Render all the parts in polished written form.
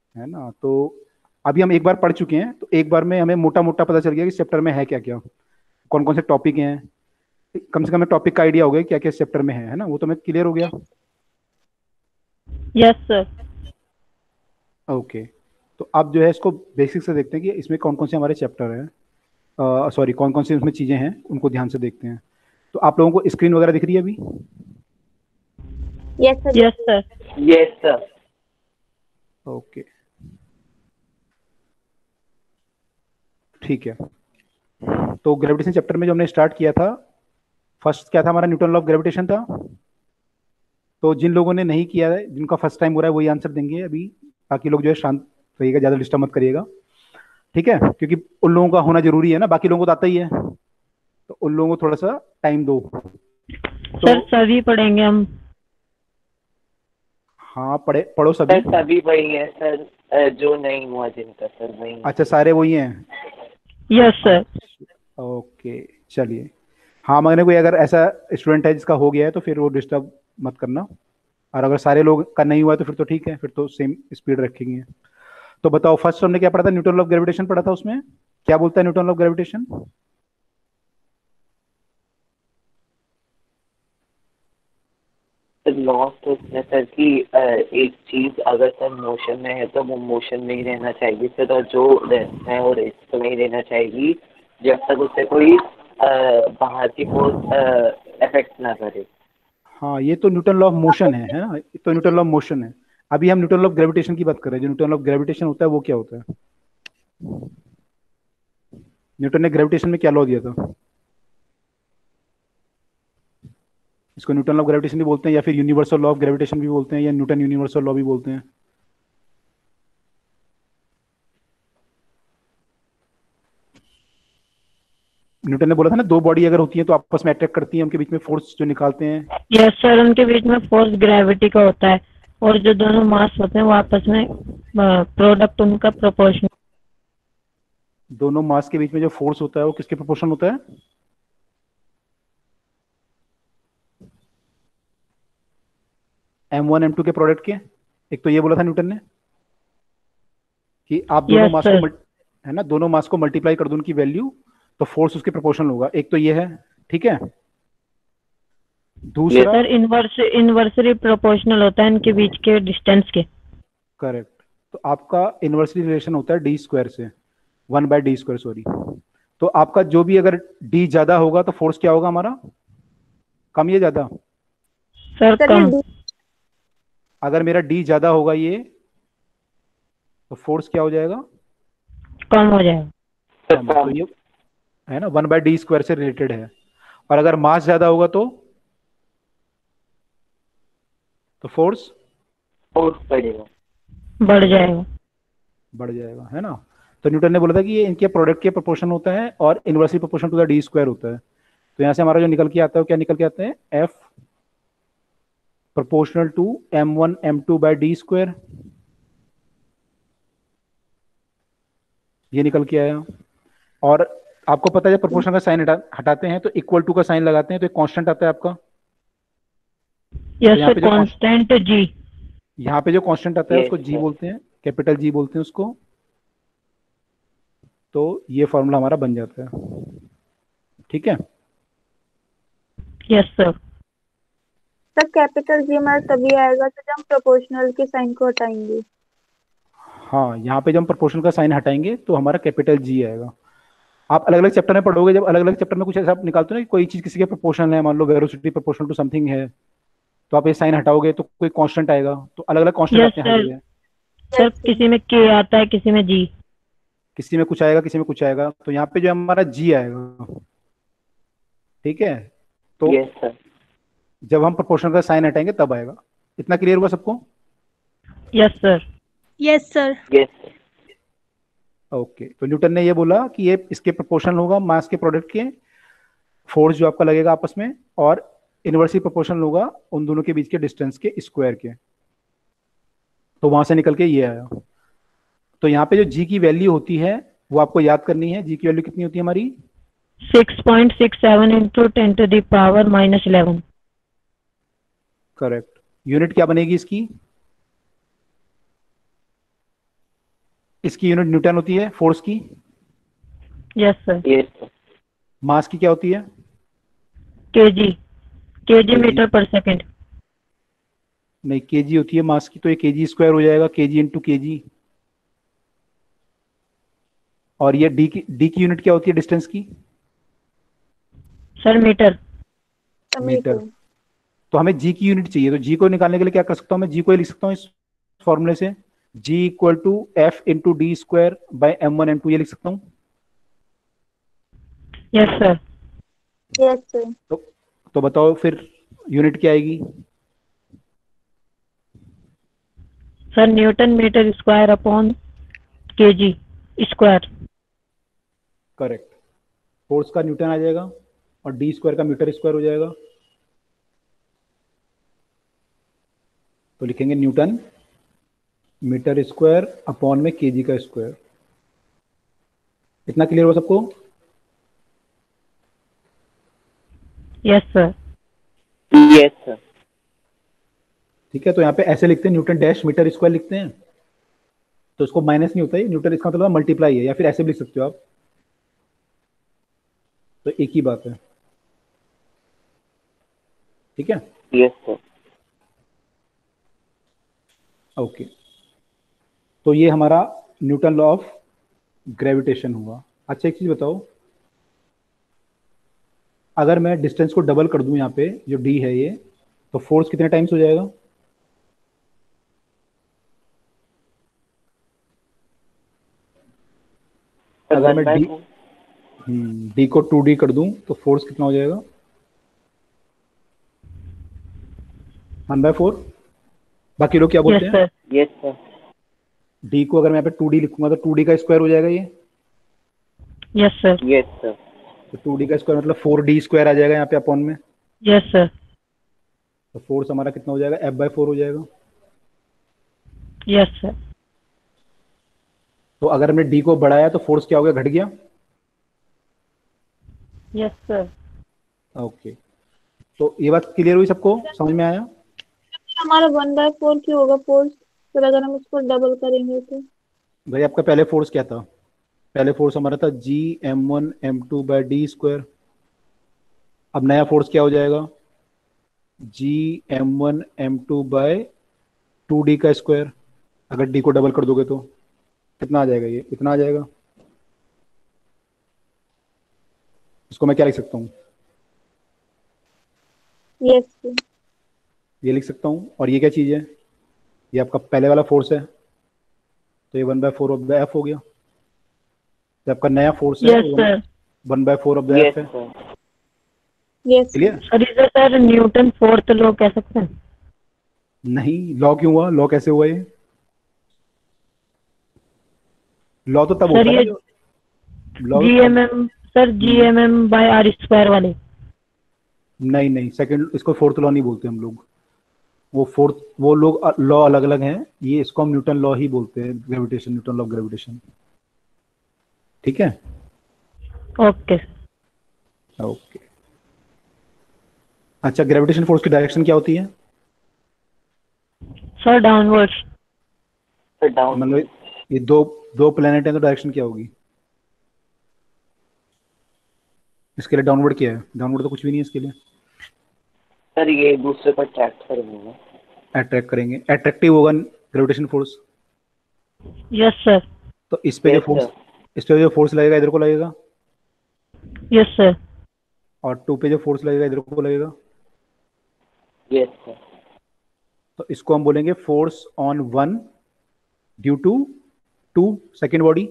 है ना। तो अभी हम एक बार पढ़ चुके हैं, तो एक बार में हमें मोटा मोटा पता चल गया कि चैप्टर में है क्या क्या, कौन कौन से टॉपिक हैं। कम से कम टॉपिक का आइडिया हो गया क्या क्या चैप्टर में है ना, वो तो मैं क्लियर हो गया। Yes sir. ओके। तो अब जो है इसको बेसिक से देखते हैं कि इसमें कौन कौन से हमारे चैप्टर हैं, सॉरी कौन कौन सी उसमें चीज़ें हैं, उनको ध्यान से देखते हैं। तो आप लोगों को स्क्रीन वगैरह दिख रही है अभी? यस सर, यस देखिए। सर। Yes sir. ओके, ठीक है। तो ग्रेविटेशन चैप्टर में जो हमने स्टार्ट किया था, फर्स्ट क्या था हमारा, न्यूटन लॉ ऑफ ग्रेविटेशन था। तो जिन लोगों ने नहीं किया है, जिनका फर्स्ट टाइम हो रहा है, वही आंसर देंगे अभी। बाकी लोग जो है शांत रहिएगा, ज़्यादा डिस्टर्ब मत करिएगा, ठीक है, क्योंकि उन लोगों का होना जरूरी है ना, बाकी लोगों को तो आता ही है, तो उन लोगों को थोड़ा सा टाइम दो। तो सर सभी पढ़ेंगे हम। हाँ, पढ़ो सर सभी। सभी वही है सर, जो नहीं हुआ जिनका सर वही है। अच्छा, सारे वही हैं। Yes sir. अच्छा, ओके, चलिए। हाँ, मगर कोई अगर ऐसा स्टूडेंट है जिसका हो गया है तो फिर वो डिस्टर्ब मत करना, और अगर सारे लोग का नहीं हुआ है तो फिर तो ठीक है, फिर तो सेम स्पीड रखेंगे। तो बताओ, फर्स्ट हमने क्या पढ़ा था, न्यूटन लॉ ऑफ ग्रेविटेशन पढ़ा था। उसमें क्या बोलता है Newton law of gravitation? Laws तो इसमें सर कि एक चीज अगर सर मोशन में है तो वो मोशन में ही रहना चाहिए सर, और जो रहता है वो रेस्ट में ही रहना चाहिए, जब तक उससे कोई बाहर की फोर्स अफेक्ट ना करे। हाँ, ये तो न्यूटन लॉ ऑफ मोशन है ना, ये तो न्यूटन लॉ ऑफ मोशन है। अभी हम न्यूटन लॉ ऑफ ग्रेविटेशन की बात कर रहे हैं। जो न्यूटन लॉ ऑफ ग्रेविटेशन होता है वो क्या होता है? न्यूटन ने ग्रेविटेशन में क्या लॉ दिया था? इसको न्यूटन लॉ ऑफ ग्रेविटेशन भी बोलते हैं, या फिर यूनिवर्सल लॉ ऑफ ग्रेविटेशन भी बोलते हैं, या न्यूटन यूनिवर्सल लॉ भी बोलते हैं। न्यूटन ने बोला था ना, दो बॉडी अगर होती है तो आपस में अट्रैक्ट करती है, उनके बीच में फोर्स जो निकालते हैं। यस सर, उनके बीच में फोर्स ग्रेविटी का होता है, और जो दोनों मास होते हैं वो आपस में प्रोडक्ट उनका प्रोपोर्शनल। दोनों मास के बीच में जो फोर्स होता है वो किसके प्रोपोर्शन होता है? M1 M2 के प्रोडक्ट के। एक तो ये बोला था न्यूटन ने कि आप दोनों यस मास को सर। है ना, दोनों मास को मल्टीप्लाई कर दो उनकी वैल्यू, तो फोर्स उसके प्रोपोर्शनल होगा। एक तो ये है, ठीक है। ये दूसरा, सर इनवर्सली प्रोपोर्शनल होता है इनके बीच के डिस्टेंस के। करेक्ट। तो आपका इन्वर्सली रिलेशन होता है डी स्क्वायर से, 1/d स्क्वायर, सॉरी। तो आपका जो भी अगर डी ज्यादा होगा तो फोर्स क्या होगा हमारा, कम या ज्यादा? सर सर ये कम। अगर मेरा डी ज्यादा होगा ये, तो फोर्स क्या हो जाएगा? कम हो जाएगा। कम। तो ये है ना, 1/d स्क्वायर से रिलेटेड है। और अगर मास ज्यादा होगा तो फोर्स फोर्स पड़ेगा। बढ़ जाएगा। बढ़ जाएगा, है ना। तो न्यूटन ने बोला था कि ये इनके प्रोडक्ट के प्रोपोर्शन होता है, और inversely proportion to the D square होता है। तो यहाँ से हमारा जो निकल के आता है वो क्या निकल के आता है, F proportional to M1 M2/d square, ये निकल के आया। और आपको पता है जब प्रोपोर्शन का साइन हटाते हैं तो इक्वल टू का साइन लगाते हैं, तो एक कांस्टेंट आता है आपका। तो यस यहाँ सर, पे जो कांस्टेंट जी। यहाँ पे जो कांस्टेंट आता है यस उसको जी सर। बोलते हैं, कैपिटल जी बोलते हैं उसको। तो ये फॉर्मूला हमारा बन जाता है, ठीक है। Yes sir. Sir capital G हमारा तभी आएगा तो जब हम प्रोपोर्शनल के साइन को हटाएंगे। हाँ, यहाँ पे जब हम प्रोपोर्शन का साइन हटाएंगे तो हमारा कैपिटल जी आएगा। आप अलग अलग चैप्टर में पढ़ोगे, जब अलग अलग चैप्टर में कुछ ऐसा आप निकालते हो ना कि कोई चीज किसी के प्रोपोर्शन है, मान लो वेलोसिटी प्रोपोर्शनल टू समथिंग है, तो आप ये साइन हटाओगे तो कोई कांस्टेंट आएगा, तो अलग अलग कांस्टेंट यस आते हैं हर सर। जगह। Sir yes sir. किसी में के आता है, किसी में जी। किसी में कुछ आएगा, किसी में कुछ आएगा, तो यहाँ पे जो हमारा जी आएगा, ठीक है। तो यस सर। जब हम प्रोपोर्शन का साइन हटाएंगे तब आएगा। इतना क्लियर हुआ सबको? Yes sir. Yes sir. Yes sir. Okay. तो न्यूटन ने ये बोला कि ये इसके प्रोपोर्शनल होगा मास के प्रोडक्ट के, फोर्स जो आपका लगेगा आपस में, और इनवर्सली प्रोपोर्शनल होगा उन दोनों के बीच के डिस्टेंस के स्क्वायर के। तो वहां से निकल के ये आया। तो यहाँ पे जो जी की वैल्यू होती है वो आपको याद करनी है। जी की वैल्यू कितनी होती है हमारी? 6.67 इंटू 10⁻⁻11। करेक्ट। यूनिट क्या बनेगी इसकी? इसकी यूनिट न्यूटन होती है फोर्स की। Yes sir. Yes sir. Mass की क्या होती है? KG, KG KG? Metre per second. नहीं, केजी होती है मास की, तो ये केजी स्क्वायर हो जाएगा, केजी इंटू केजी। और ये डी की यूनिट क्या होती है डिस्टेंस की? Sir metre. मीटर। मीटर। तो हमें जी की यूनिट चाहिए, तो जी को निकालने के लिए क्या कर सकता हूँ मैं? जी को ये लिख सकता हूँ इस फॉर्मूले से, G equal to F into D square by m1 m2, ये लिख सकता हूँ। Yes sir. Yes sir. तो बताओ फिर यूनिट क्या आएगी? Sir Newton metre square upon KG square. Correct. Force का न्यूटन आ जाएगा और डी स्क्वायर का मीटर स्क्वायर हो जाएगा। तो लिखेंगे न्यूटन मीटर स्क्वायर अपॉन में केजी का स्क्वायर। इतना क्लियर हो सबको? Yes sir. Yes sir. ठीक है, तो यहाँ पे ऐसे लिखते हैं, न्यूटन डैश मीटर स्क्वायर लिखते हैं, तो इसको माइनस नहीं होता है न्यूटन, इसका मतलब मल्टीप्लाई है, या फिर ऐसे भी लिख सकते हो आप, तो एक ही बात है। ठीक है, यस सर। ओके। तो ये हमारा न्यूटन लॉ ऑफ ग्रेविटेशन हुआ। अच्छा एक चीज बताओ, अगर मैं डिस्टेंस को डबल कर दूं यहाँ पे, जो डी है ये, तो फोर्स कितने टाइम्स हो जाएगा? अगर मैं डी डी को 2D कर दूं तो फोर्स कितना हो जाएगा? 1/4। बाकी लोग क्या बोलते यस हैं? सर। Yes sir. डी को अगर मैं यहाँ पे 2D लिखूंगा तो 2D का स्क्वायर हो जाएगा ये। Yes sir. Yes sir. तो 2D का स्क्वायर मतलब 4D स्क्वायर आ जाएगा यहाँ पे अपॉन में। Yes sir. तो फोर्स हमारा कितना हो जाएगा? F/4 हो जाएगा। Yes sir. तो अगर हमने डी को बढ़ाया तो फोर्स क्या हो गया? घट गया। Yes sir. ओके, तो ये बात क्लियर हुई सबको, समझ में आया? हमारा 1/4 क्यों होगा फोर्स? फिर अगर हम इसको डबल करेंगे तो? भाई आपका पहले फोर्स क्या था? पहले फोर्स हमारा था G m1 m2/d स्क्वायर। अब नया फोर्स क्या हो जाएगा? G m1 m2/2D का स्क्वायर। अगर डी को डबल कर दोगे तो कितना आ जाएगा? ये इतना आ जाएगा। इसको मैं क्या लिख सकता हूँ? Yes sir. ये लिख सकता हूँ। और ये क्या चीज़ है? ये आपका पहले वाला फोर्स है, तो ये 1/4 ऑफ द एफ हो गया। तो आपका नया फोर्स है यस वो sir. 1/4 of the yes F है। Sir. Yes sir. Clear? Sir इसे सर न्यूटन फोर्थ लॉ कह सकते हैं। नहीं, लॉ क्यों हुआ? लॉ कैसे हुआ ये? लॉ तो तब सर होता है ना ये जो लॉ तो तब। GMM, sir GMM by R square वाले। नहीं नहीं, सेकंड, इसको फोर्थ लॉ नहीं बोलते हम लोग। वो फोर्थ, वो लोग लॉ अलग अलग हैं, ये इसको हम न्यूटन लॉ ही बोलते हैं, gravitation, Newton law of gravitation. ठीक है, ओके। ओके। अच्छा, ग्रेविटेशन फोर्स की डायरेक्शन क्या होती है? Sir downwards. Sir down. मतलब ये दो दो प्लेनेट हैं तो डायरेक्शन क्या होगी? इसके लिए डाउनवर्ड क्या है? डाउनवर्ड तो कुछ भी नहीं है इसके लिए। सर ये एक दूसरे को अट्रैक्ट करेंगे। अट्रैक्ट करेंगे, अट्रैक्टिव होगा ग्रेविटेशन फोर्स। Yes sir. तो इस पे जो यस फोर्स, सर। इस पे जो फोर्स लगेगा इधर को लगेगा, यस सर। और टू पे जो फोर्स लगेगा इधर को लगेगा। Yes sir. तो इसको हम बोलेंगे force on one due to two second body.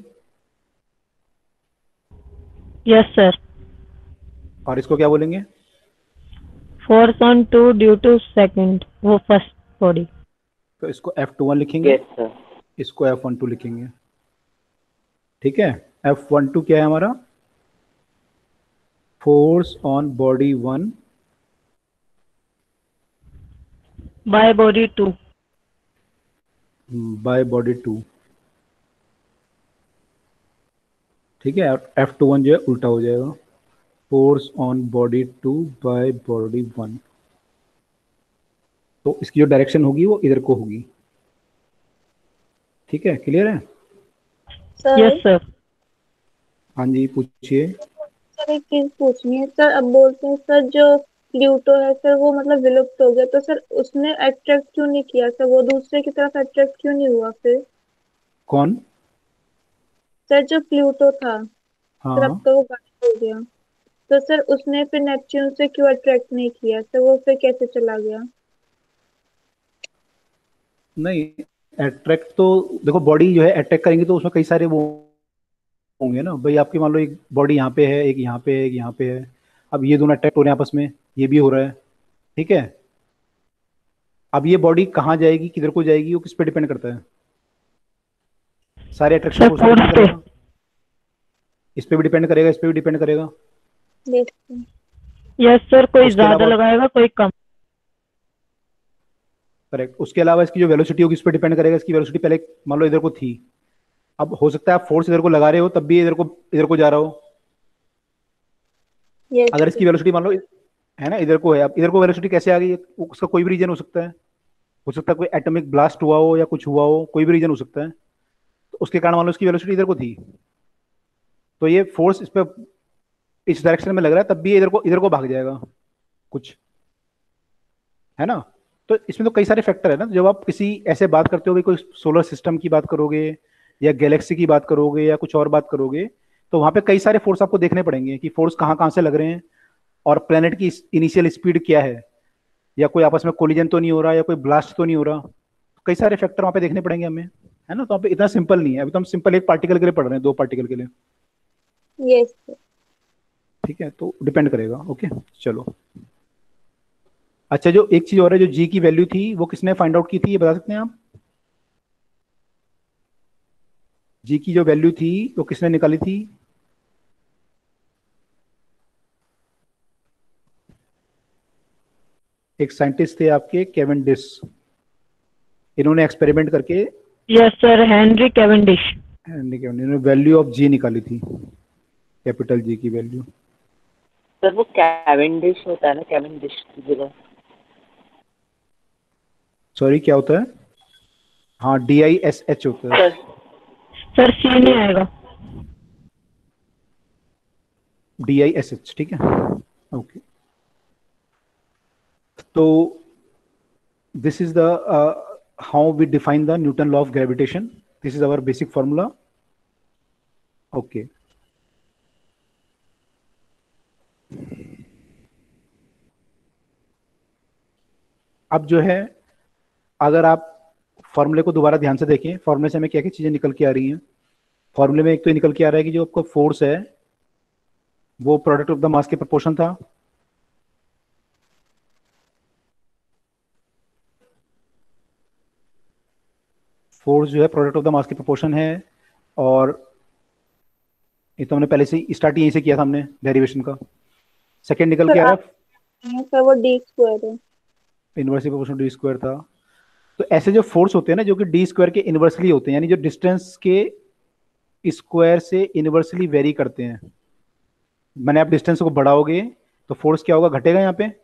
Yes sir. और इसको क्या बोलेंगे? Force on two due to second, वो फर्स्ट बॉडी। तो इसको F21 लिखेंगे, यस सर। इसको F12 लिखेंगे। ठीक है, F12 क्या है हमारा? Force on body one by body two. By body two. ठीक है, F21 जो है उल्टा हो जाएगा, force on body two by body one. तो इसकी जो डायरेक्शन होगी वो इधर को होगी। ठीक है, क्लियर है? Yes sir sir. हाँ जी, पूछिए। सर एक चीज पूछनी है सर। अब बोलते हैं सर जो प्लूटो है सर वो मतलब विलुप्त हो गया, तो सर उसने अट्रैक्ट क्यों नहीं किया सर, वो दूसरे की तरफ अट्रैक्ट क्यों नहीं हुआ फिर? कौन? सर जो प्लूटो था सर, अब हाँ। तो वो गायब हो गया, तो सर उसने फिर नेपच्यून से क्यों अट्रैक्ट नहीं किया सर, वो फिर कैसे चला गया? नहीं, अट्रैक्ट तो देखो, बॉडी जो है अटैक करेंगे तो उसमें कई सारे वो होंगे ना भाई। आपकी मान लो एक बॉडी यहाँ पे है, एक यहाँ पे है, एक यहाँ पे है। अब ये दोनों अट्रैक्ट हो रहे हैं आपस में, ये भी हो रहा है। ठीक है। अब ये बॉडी कहाँ जाएगी, किधर को जाएगी, वो किस पे डिपेंड करता है? सारे अट्रैक्शन सर फोर्स पे डिपेंड फोर्स पे। करेगा। इस पे भी डिपेंड करेगा, इस पे भी डिपेंड करेगा। देखते हैं। यस सर, कोई उसके ज्यादा अलावा, लगाएगा कोई कम। करेक्ट, उसके अलावा इसकी जो वेलोसिटी होगी इस पे डिपेंड करेगा। इसकी वेलोसिटी पहले मान लो इधर को थी, अब हो सकता है आप फोर्स इधर को लगा रहे हो तब भी इधर को जा रहा हो। यस अगर सर। इसकी वेलोसिटी मान लो है ना इधर को है, अब इधर को वेलोसिटी कैसे आ गई? उसका कोई भी रीजन हो सकता है। हो सकता है कोई एटॉमिक ब्लास्ट हुआ हो या कुछ हुआ हो, कोई भी रीजन हो सकता है। तो उसके कारण मान लो इसकी वेलोसिटी इधर को थी, तो ये फोर्स इस पे इस डायरेक्शन में लग रहा है, तब भी ये इधर को भाग जाएगा कुछ, है ना। तो इसमें तो कई सारे फैक्टर है ना। जब आप किसी ऐसे बात करते हो कि कोई सोलर सिस्टम की बात करोगे या गैलेक्सी की बात करोगे या कुछ और बात करोगे, तो वहां पे कई सारे फोर्स आपको देखने पड़ेंगे कि फोर्स कहाँ कहाँ से लग रहे हैं, और प्लेनेट की इनिशियल स्पीड क्या है, या कोई आपस में कोलिजन तो नहीं हो रहा, या कोई ब्लास्ट तो नहीं हो रहा। कई सारे फैक्टर वहां पे देखने पड़ेंगे हमें, है ना। तो वहाँ पे इतना सिंपल नहीं है। अभी तो हम सिंपल एक पार्टिकल के लिए पढ़ रहे हैं, दो पार्टिकल के लिए। Yes sir. ठीक है, तो डिपेंड करेगा। ओके, चलो। अच्छा, जो एक चीज और है, जो जी की वैल्यू थी वो किसने फाइंड आउट की थी, ये बता सकते हैं आप? जी की जो वैल्यू थी वो किसने निकाली थी? एक साइंटिस्ट थे आपके, केवेंडिश। इन्होंने एक्सपेरिमेंट करके यस सर, हेनरी कैवेंडिश। इन्होंने वैल्यू ऑफ जी निकाली थी, कैपिटल जी की वैल्यू। सर वो कैवेंडिश होता है ना, कैवेंडिश की जगह। सॉरी, क्या होता है? हाँ, DISH होता है। सर सर सी नहीं आएगा। DISH, ठीक है। ओके, तो this is the how we define the Newton law of gravitation. This is our basic formula. Okay, अब जो है, अगर आप फॉर्मूले को दोबारा ध्यान से देखें, फॉर्मूले से हमें क्या क्या चीजें निकल के आ रही हैं। फॉर्मूले में एक तो ये निकल के आ रहा है कि जो आपका फोर्स है वो प्रोडक्ट ऑफ द मास के प्रोपोर्शन था। फोर्स जो है प्रोडक्ट ऑफ द मास के प्रोपोर्शन है। और ये तो हमने पहले से ही स्टार्ट यहीं से किया था हमने, डेरिवेशन का। सेकंड निकल सर के आ रहा आप हैं सर वो डी स्क्वायर है। है इनवर्सली प्रोपोर्शनल डी स्क्वायर था। तो ऐसे जो फोर्स होते हैं ना, जो कि डी स्क्वायर के इनवर्सली होते हैं, यानी जो डिस्टेंस के स्क्वायर से इनवर्सली वेरी करते हैं। मैंने आप डिस्टेंस को बढ़ाओगे तो फोर्स क्या होगा, घटेगा यहाँ पे,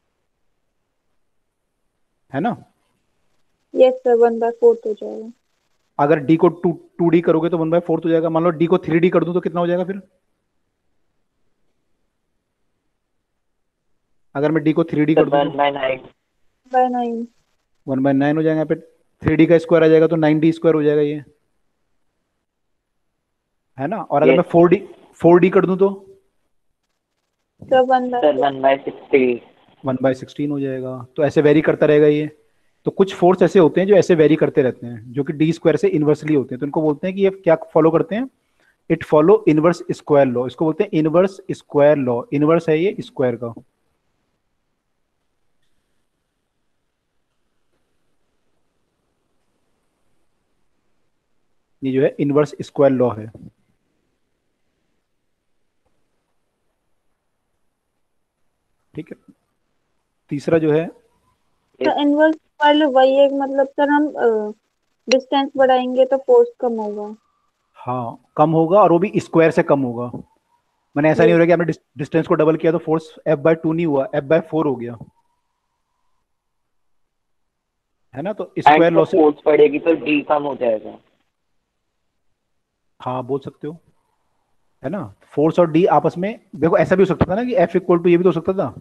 है ना। यस सर, 1/4 हो जाएगा। अगर डी को टू डी करोगे तो 1/4 हो जाएगा। मान लो डी को 3D कर दूं तो कितना हो जाएगा फिर? अगर मैं डी को 3D सर कर दूं तो 1/9। 1/9। 1/9 हो जाएगा। यहाँ पे 3D का स्क्वायर आ जाएगा तो 9D स्क्वायर हो जाएगा ये, है ना। और अगर ये मैं 4D कर दूं तो सर 1 बाय सर 1/60। 1/16 हो जाएगा। तो ऐसे वेरी करता रहेगा ये। तो कुछ फोर्स ऐसे होते हैं जो ऐसे वेरी करते रहते हैं, जो कि डी स्क्वायर से इनवर्सली होते हैं। तो इनको बोलते हैं कि ये क्या फॉलो करते हैं, it follow inverse square law. इसको बोलते हैं इनवर्स स्क्वायर लॉ। इनवर्स है ये स्क्वायर का। ये जो है इनवर्स स्क्वायर लॉ है। ठीक है। तीसरा जो है, सर इनवर्स वाले वही है, मतलब सर हम डिस्टेंस बढ़ाएंगे तो फोर्स कम होगा। हाँ, कम होगा, और वो भी स्क्वायर से कम होगा। मैंने ऐसा नहीं यस। हो रहा कि आपने डिस्टेंस को डबल किया तो फोर्स F/2 नहीं हुआ, F/4 हो गया, है ना। तो एंड स्क्वायर जब लॉ से, फोर्स पड़ेगी तो डी कम हो जाएगा। हाँ बोल सकते हो, है ना। फोर्स और डी आपस में, देखो ऐसा भी हो सकता था ना कि एफ इक्वल टू, ये भी तो हो सकता था।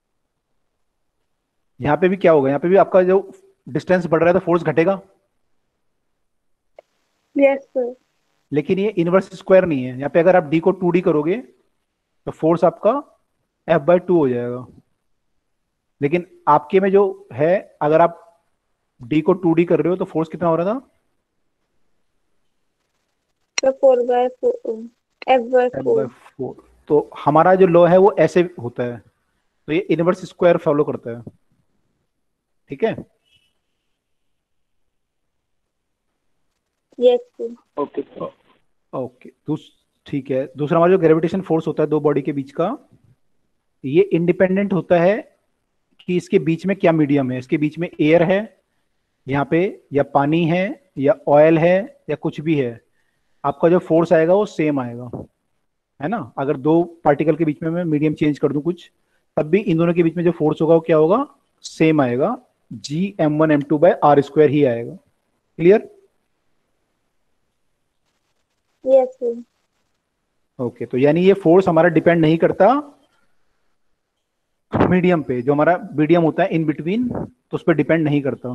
यहाँ पे भी क्या होगा, यहाँ पे भी आपका जो डिस्टेंस बढ़ रहा है तो फोर्स घटेगा, यस सर। लेकिन ये इनवर्स स्क्वायर नहीं है। यहाँ पे अगर आप डी को 2D करोगे तो फोर्स आपका F/2 हो जाएगा। लेकिन आपके में जो है, अगर आप डी को 2D कर रहे हो तो फोर्स कितना हो रहा था, सर 4/4, F/4। F/4। तो हमारा जो लॉ है वो ऐसे होता है, तो ये इनवर्स स्क्वायर फॉलो करता है, ठीक है। Yes sir. Okay sir. Okay, ठीक है। दूसरा हमारा जो ग्रेविटेशन फोर्स होता है दो बॉडी के बीच का, ये इंडिपेंडेंट होता है कि इसके बीच में क्या मीडियम है। इसके बीच में एयर है यहाँ पे, या पानी है, या ऑयल है, या कुछ भी है, आपका जो फोर्स आएगा वो सेम आएगा, है ना। अगर दो पार्टिकल के बीच में मैं मीडियम चेंज कर दूं कुछ, तब भी इन दोनों के बीच में जो फोर्स होगा वो क्या होगा, सेम आएगा। Gm1m2/r स्क्वायर ही आएगा। क्लियर। Yes sir. ओके, तो यानी ये फोर्स हमारा डिपेंड नहीं करता मीडियम पे, जो हमारा मीडियम होता है इन बिटवीन, तो उस पर डिपेंड नहीं करता।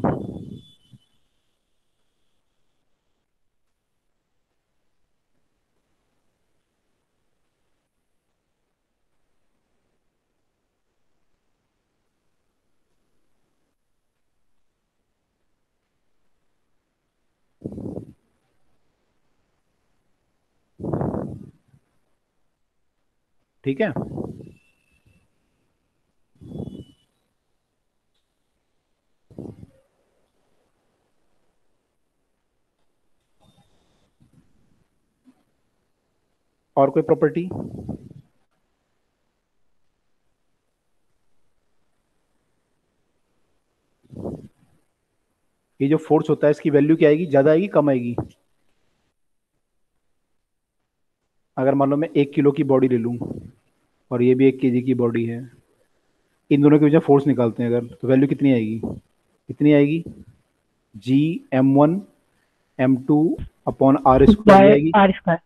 ठीक है। और कोई प्रॉपर्टी, ये जो फोर्स होता है इसकी वैल्यू क्या आएगी, ज्यादा आएगी कम आएगी। अगर मान लो मैं 1 किलो की बॉडी ले लूं और ये भी 1 kg की बॉडी है, इन दोनों के बीच में फोर्स निकालते हैं अगर, तो वैल्यू कितनी आएगी, कितनी आएगी, Gm1m2/r² ही बाय आएगी। R square.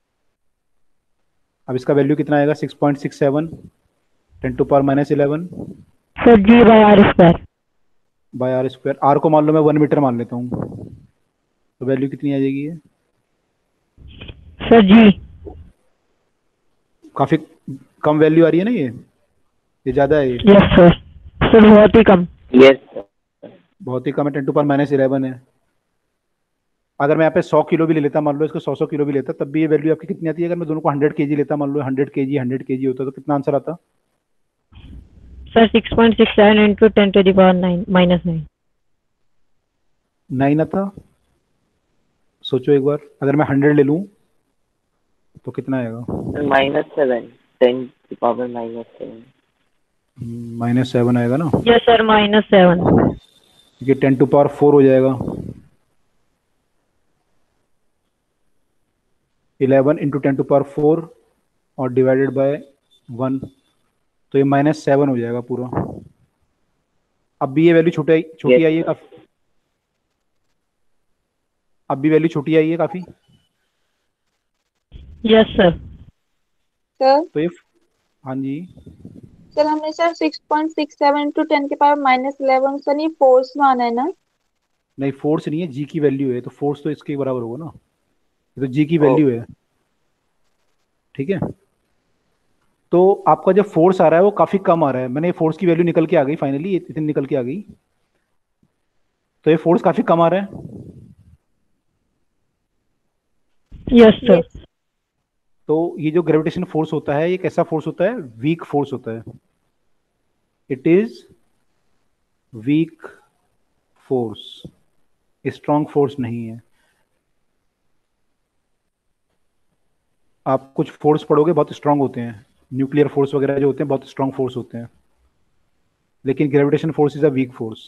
अब इसका वैल्यू कितना आएगा, 6.67 10⁻11 sir G by R square. By R square. R को मान लो मैं 1 मीटर मान लेता हूँ, तो वैल्यू कितनी आ जाएगी ये, सर जी। काफी कम वैल्यू आ रही है ना ये ज्यादा है ये, यस सर। सर बहुत ही कम। Yes sir. बहुत ही कम है, 10⁻11 है। अगर मैं यहाँ पे 100 किलो भी ले लेता, मान लो इसको 100 किलो भी लेता, तब भी ये वैल्यू आपकी कितनी आती है। अगर मैं दोनों को 100 kg लेता, मान लो 100 kg होता, तो कितना आंसर आता, सर 6.67 इंटू 10⁻9 9 आता। सोचो एक बार, अगर मैं 100 ले लूँ तो कितना आएगा, -7, 10⁻⁻7। -7 आएगा ना, यस सर -7। क्योंकि 10⁻4 हो जाएगा। 11 इंटू 10⁻4 और डिवाइडेड बाय 1, तो ये -7 हो जाएगा पूरा। अब भी ये वैल्यू छोटी आई है काफी, अब भी वैल्यू छोटी आई है काफी। Yes sir. सर तो ये, हाँ जी, सर हमने सर 6.67 इंटू 10⁻11 सर ये फोर्स माना है ना। नहीं फोर्स नहीं है, जी की वैल्यू है, तो फोर्स तो इसके बराबर होगा ना, ये तो जी की ओ, वैल्यू है, ठीक है। तो आपका जो फोर्स आ रहा है वो काफी कम आ रहा है, मैंने फोर्स की वैल्यू निकल के आ गई फाइनली, इतनी निकल के आ गई, तो ये फोर्स काफी कम आ रहा है। Yes sir. यस। तो ये जो ग्रेविटेशन फोर्स होता है ये कैसा फोर्स होता है, वीक फोर्स होता है, it is weak force, strong force नहीं है। आप कुछ फोर्स पढ़ोगे बहुत स्ट्रांग होते हैं, न्यूक्लियर फोर्स वगैरह जो होते हैं बहुत स्ट्रांग फोर्स होते हैं, लेकिन gravitation force is a weak force,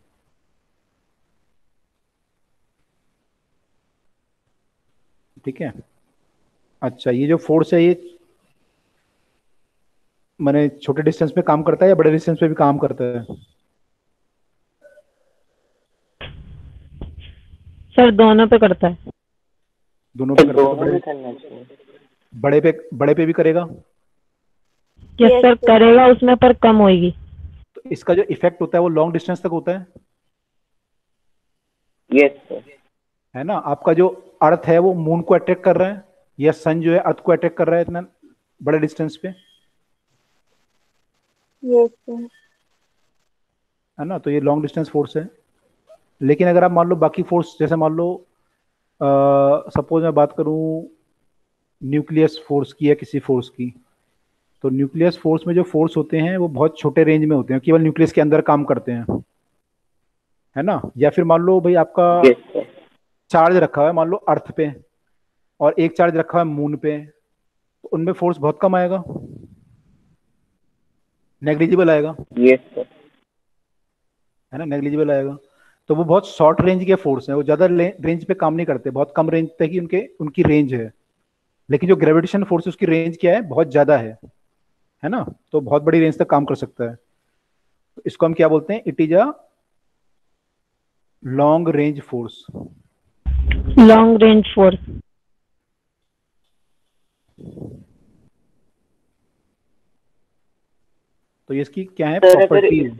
ठीक है। अच्छा, ये जो फोर्स है ये मैंने छोटे डिस्टेंस पे काम करता है या बड़े डिस्टेंस पे भी काम करता है, सर दोनों पे करता है। दोनों पे तो करता है तो दोनों में करना चाहिए। बड़े पे भी करेगा। Yes yes sir, sir. करेगा उसमें पर कम होगी। तो इसका जो इफेक्ट होता है वो लॉन्ग डिस्टेंस तक होता यस सर। है ना। आपका जो अर्थ है वो मून को अट्रैक्ट कर रहा है, या सन जो है अर्थ को अट्रैक्ट कर रहा है इतना बड़े डिस्टेंस पे, यस सर। है ना। तो ये लॉन्ग डिस्टेंस फोर्स है। लेकिन अगर आप मान लो बाकी फोर्स, जैसे मान लो सपोज मैं बात करूं न्यूक्लियस फोर्स की या किसी फोर्स की, तो न्यूक्लियस फोर्स में जो फोर्स होते हैं वो बहुत छोटे रेंज में होते हैं, केवल न्यूक्लियस के अंदर काम करते हैं, है ना। या फिर मान लो भाई आपका यस सर। चार्ज रखा हुआ है मान लो अर्थ पे, और एक चार्ज रखा हुआ है मून पे, तो उनमें फोर्स बहुत कम आएगा, नेग्लिजिबल आएगा, यस सर। है ना, नेग्लिजिबल आएगा। तो वो बहुत शॉर्ट रेंज के फोर्स हैं, वो ज्यादा रेंज पे काम नहीं करते, बहुत कम रेंज तक ही उनकी रेंज है। लेकिन जो ग्रेविटेशन फोर्स है उसकी रेंज क्या है, बहुत ज्यादा है ना। तो बहुत बड़ी रेंज तक काम कर सकता है। तो इसको हम क्या बोलते हैं, it is a long range force. Long range force. तो ये इसकी क्या है सर अगर प्रॉपर्टीज।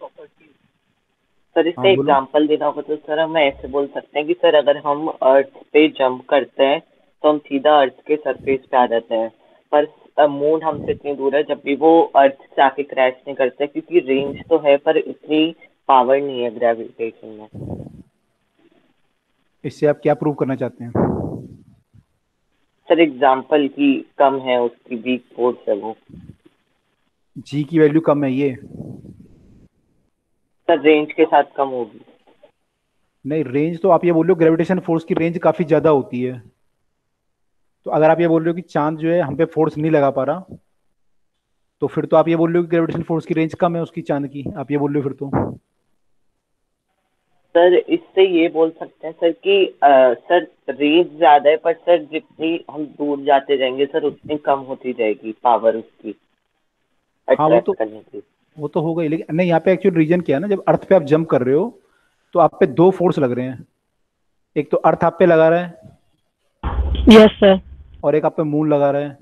इसका हाँ बोलो। एग्जांपल देना होगा तो सर हम ऐसे बोल सकते हैं कि सर अगर हम अर्थ पे जंप करते हैं तो हम सीधा अर्थ के सरफेस पे आ जाते हैं, पर मून हमसे इतनी दूर है, जब भी वो अर्थ से आके क्रैश नहीं करते, क्योंकि रेंज तो है पर इतनी पावर नहीं है ग्रेविटेशन में। इससे आप क्या प्रूव करना चाहते हैं। सर एग्जांपल की कम है, उसकी वीक फोर्स है वो। जी की वैल्यू कम है ये। सर रेंज के साथ कम होगी। नहीं, रेंज तो आप ये बोल रहे हो ग्रेविटेशन फोर्स की रेंज काफी ज्यादा होती है। तो अगर आप ये बोल रहे हो कि चांद जो है हम पे फोर्स नहीं लगा पा रहा, तो फिर तो आप ये बोल रहे हो कि ग्रेविटेशन फोर्स की रेंज कम है उसकी, चांद की, आप ये बोल रहे हो फिर तो। सर इससे ये बोल सकते हैं सर कि सर रेंज ज्यादा है, पर सर जितनी हम दूर जाते जाएंगे सर उतनी कम होती जाएगी पावर उसकी हाँ अट्रैक्ट करने की। वो तो होगा ही, लेकिन नहीं, यहाँ पे एक्चुअल रीजन क्या है ना, जब अर्थ पे आप जंप कर रहे हो तो आप पे दो फोर्स लग रहे हैं। एक तो अर्थ आप पे लगा रहा है, यस सर। और एक आप पे मून लगा रहा है।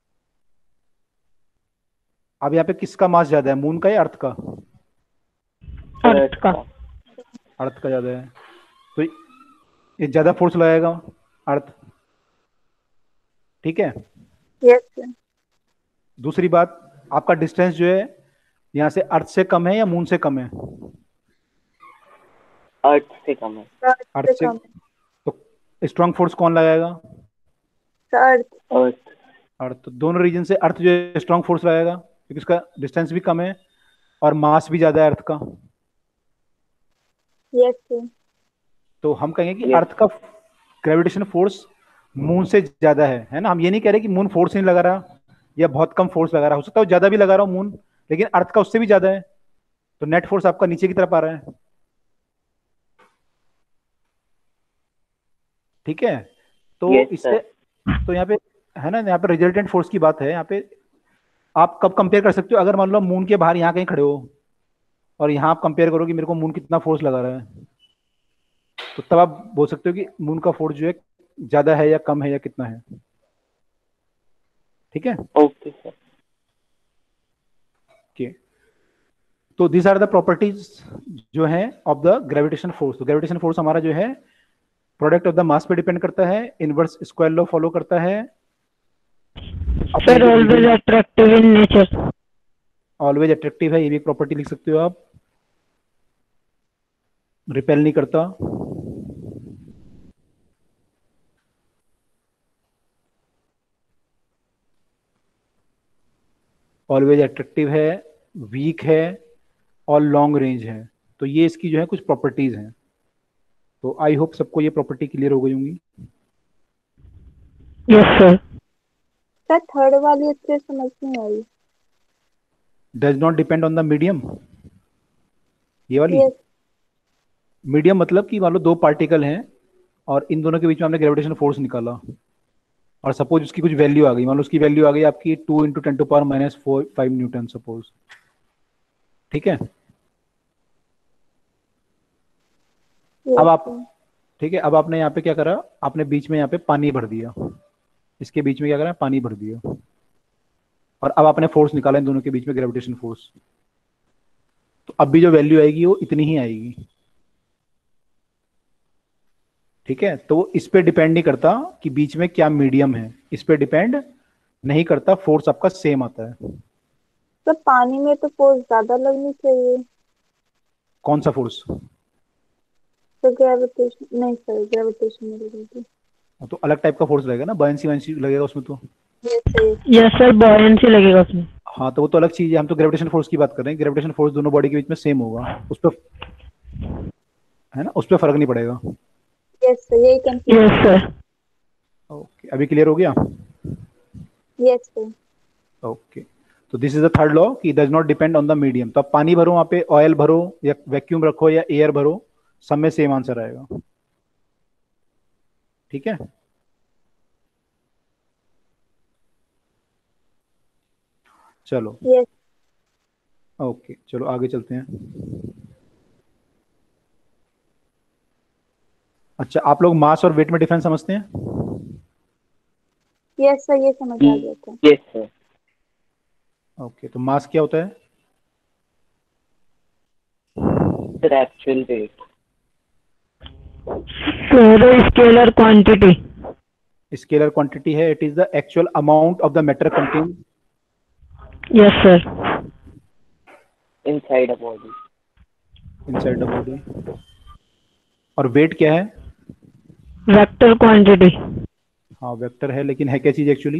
अब यहाँ पे किसका मास ज्यादा है, मून का या अर्थ का। सर अर्थ का। अर्थ का ज्यादा है, तो ये ज्यादा फोर्स लगाएगा अर्थ। ठीक है। Yes sir. दूसरी बात, आपका डिस्टेंस जो है यहाँ से अर्थ से कम है या मून से कम है। अर्थ से कम है। अर्थ अर्थ से से। कम तो स्ट्रांग फोर्स कौन लगाएगा। है। अर्थ। अर्थ। अर्थ। तो दोनों रीजन से अर्थ जो है स्ट्रांग फोर्स लगाएगा, क्योंकि उसका डिस्टेंस भी कम है और मास भी ज्यादा है अर्थ का। Yes sir. तो हम कहेंगे कि यस। अर्थ का ग्रेविटेशन फोर्स मून से ज्यादा है ना। हम ये नहीं कह रहे कि मून फोर्स नहीं लगा रहा या बहुत कम फोर्स लगा रहा, हो सकता है वो ज्यादा भी लगा रहा हो मून, लेकिन अर्थ का उससे भी ज्यादा है। तो नेट फोर्स आपका नीचे की तरफ आ रहा है। ठीक है। तो यस इससे, सर। तो यहाँ पे है ना, यहाँ पे रिजल्टेंट फोर्स की बात है यहाँ पे। आप कब कंपेयर कर सकते हो, अगर मान लो मून के बाहर यहाँ कहीं खड़े हो और यहाँ आप कंपेयर करो कि मेरे को मून कितना फोर्स लगा रहा है, तो तब आप बोल सकते हो कि मून का फोर्स जो है ज्यादा है या कम है या कितना है। ठीक है। Okay sir. ओके। तो दीज आर द प्रॉपर्टीज जो है ऑफ द ग्रेविटेशन फोर्स। तो ग्रेविटेशन फोर्स हमारा जो है प्रोडक्ट ऑफ द मास पे डिपेंड करता है, इनवर्स स्क्वायर लॉ फॉलो करता है, अपने सर जो always medium, attractive in nature. Always attractive है, ये भी एक प्रॉपर्टी लिख सकते हो आप, रिपेल नहीं करता। ऑलवेज अट्रैक्टिव है, वीक है, और लॉन्ग रेंज है। तो ये इसकी जो है कुछ प्रॉपर्टीज हैं। तो आई होप सबको ये प्रॉपर्टी क्लियर हो गई होंगी। Yes sir. सर थर्ड वाली अच्छे से समझ नहीं आई। Does not depend on the medium, ये वाली। यस। मीडियम मतलब कि मान लो दो पार्टिकल हैं और इन दोनों के बीच में हमने ग्रेविटेशन फोर्स निकाला, और सपोज उसकी कुछ वैल्यू आ गई, मान लो उसकी वैल्यू आ गई आपकी 2 × 10⁻⁴ न्यूटन सपोज। ठीक है। अब यस आप सर। ठीक है, अब आपने यहाँ पे क्या करा, आपने बीच में यहाँ पे पानी भर दिया, इसके बीच में क्या करा, पानी भर दिया, और अब आपने फोर्स निकाला इन दोनों के बीच में, ग्रेविटेशन फोर्स। तो अब भी जो वैल्यू आएगी वो इतनी ही आएगी। ठीक है, तो इस पे डिपेंड नहीं करता कि बीच में क्या मीडियम है, इस पे डिपेंड नहीं करता, फोर्स आपका सेम आता है। सर पानी में तो फोर्स ज्यादा लगनी चाहिए। कौन सा फोर्स? तो ग्रेविटेशन नहीं सर, ग्रेविटेशन में लगेगी। तो अलग टाइप का फोर्स लगेगा ना, बायंसी वायंसी लगेगा उसमें तो। Yes sir. Yes sir, buoyancy लगेगा उसमें। हाँ, तो वो तो अलग चीज है, हम तो ग्रेविटेशन फोर्स की बात कर रहे हैं। ग्रेविटेशन फोर्स दोनों बॉडी के बीच में सेम होगा, उस पर, है ना, उस पर फर्क नहीं पड़ेगा। यस सर, यही कंफ्यूज। Yes sir. ओके, अभी क्लियर हो गया? Yes sir. ओके, तो this is the third law कि does not depend on the medium. तो आप पानी भरो वहां पे, ऑयल भरो या वैक्यूम रखो या एयर भरो, सब में सेम आंसर आएगा। ठीक है, चलो। यस। ओके, चलो आगे चलते हैं। अच्छा, आप लोग मास और वेट में डिफरेंस समझते हैं? यस सर, ये समझ आ गया था। Yes sir. ओके, तो मास क्या होता है? Sir actual weight. Sir scalar quantity. Scalar quantity है, it is the actual amount of the matter content yes sir. Inside a body. Inside the body. और वेट क्या है? Vector quantity. हाँ, vector है, लेकिन है क्या चीज एक्चुअली?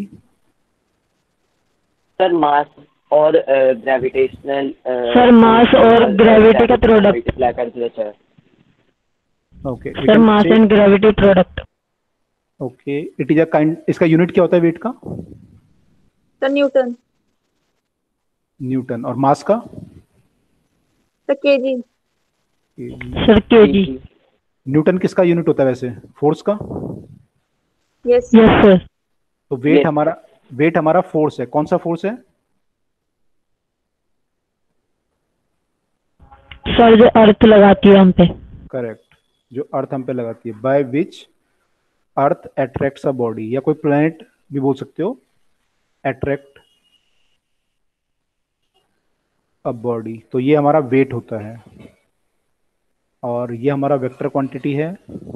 सर मास और ग्रेविटेशनल। सर मास और ग्रेविटी का प्रोडक्ट। मल्टीप्लाई कर दिया sir. Okay, sir mass and gravity product. Okay, it is a kind, इसका यूनिट क्या होता है वेट का? Sir Newton. न्यूटन। और मास का? Sir KG. Sir KG. Newton किसका यूनिट होता है वैसे, फोर्स का? यस। Yes sir. तो वेट Yes. हमारा, वेट हमारा फोर्स है, कौन सा फोर्स है? सर जो अर्थ लगाती है हम पे। करेक्ट, जो अर्थ हम पे लगाती है, by which earth attracts a body, या कोई प्लेनेट भी बोल सकते हो, अट्रैक्ट अ बॉडी। तो ये हमारा वेट होता है, और ये हमारा वेक्टर क्वांटिटी है,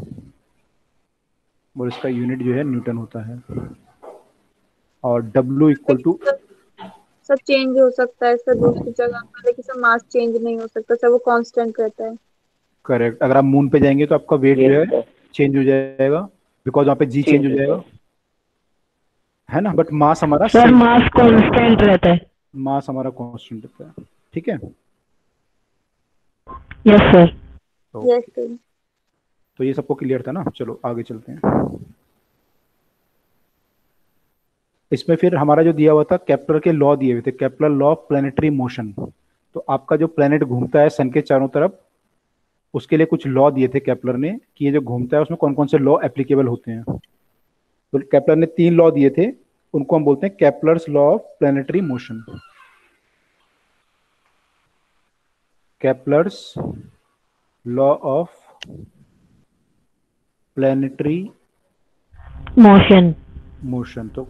और इसका यूनिट जो है न्यूटन होता है। और W equal to, sir change हो सकता है सर दूसरी जगह पर, लेकिन सर मास चेंज नहीं हो सकता सर, वो कांस्टेंट रहता है। करेक्ट, अगर आप मून पे जाएंगे तो आपका वेट जो यस है सर। चेंज हो जाएगा, बिकॉज वहाँ पे जी चेंज हो जाएगा, है ना, बट मास हमारा सर सेम, मास कांस्टेंट रहता है। मास हमारा कांस्टेंट रहता है। ठीक है, यस सर। Yes sir. तो ये सबको क्लियर था ना? चलो आगे चलते हैं। इसमें फिर हमारा जो दिया हुआ था, केपलर के लॉ दिए हुए थे, Kepler law of planetary motion. तो आपका जो प्लेनेट घूमता है सन के चारों तरफ, उसके लिए कुछ लॉ दिए थे केपलर ने, कि ये जो घूमता है उसमें कौन कौन से लॉ एप्लीकेबल होते हैं। तो केपलर ने 3 लॉ दिए थे, उनको हम बोलते हैं Kepler's law of planetary motion. Kepler's law of planetary motion. Motion. तो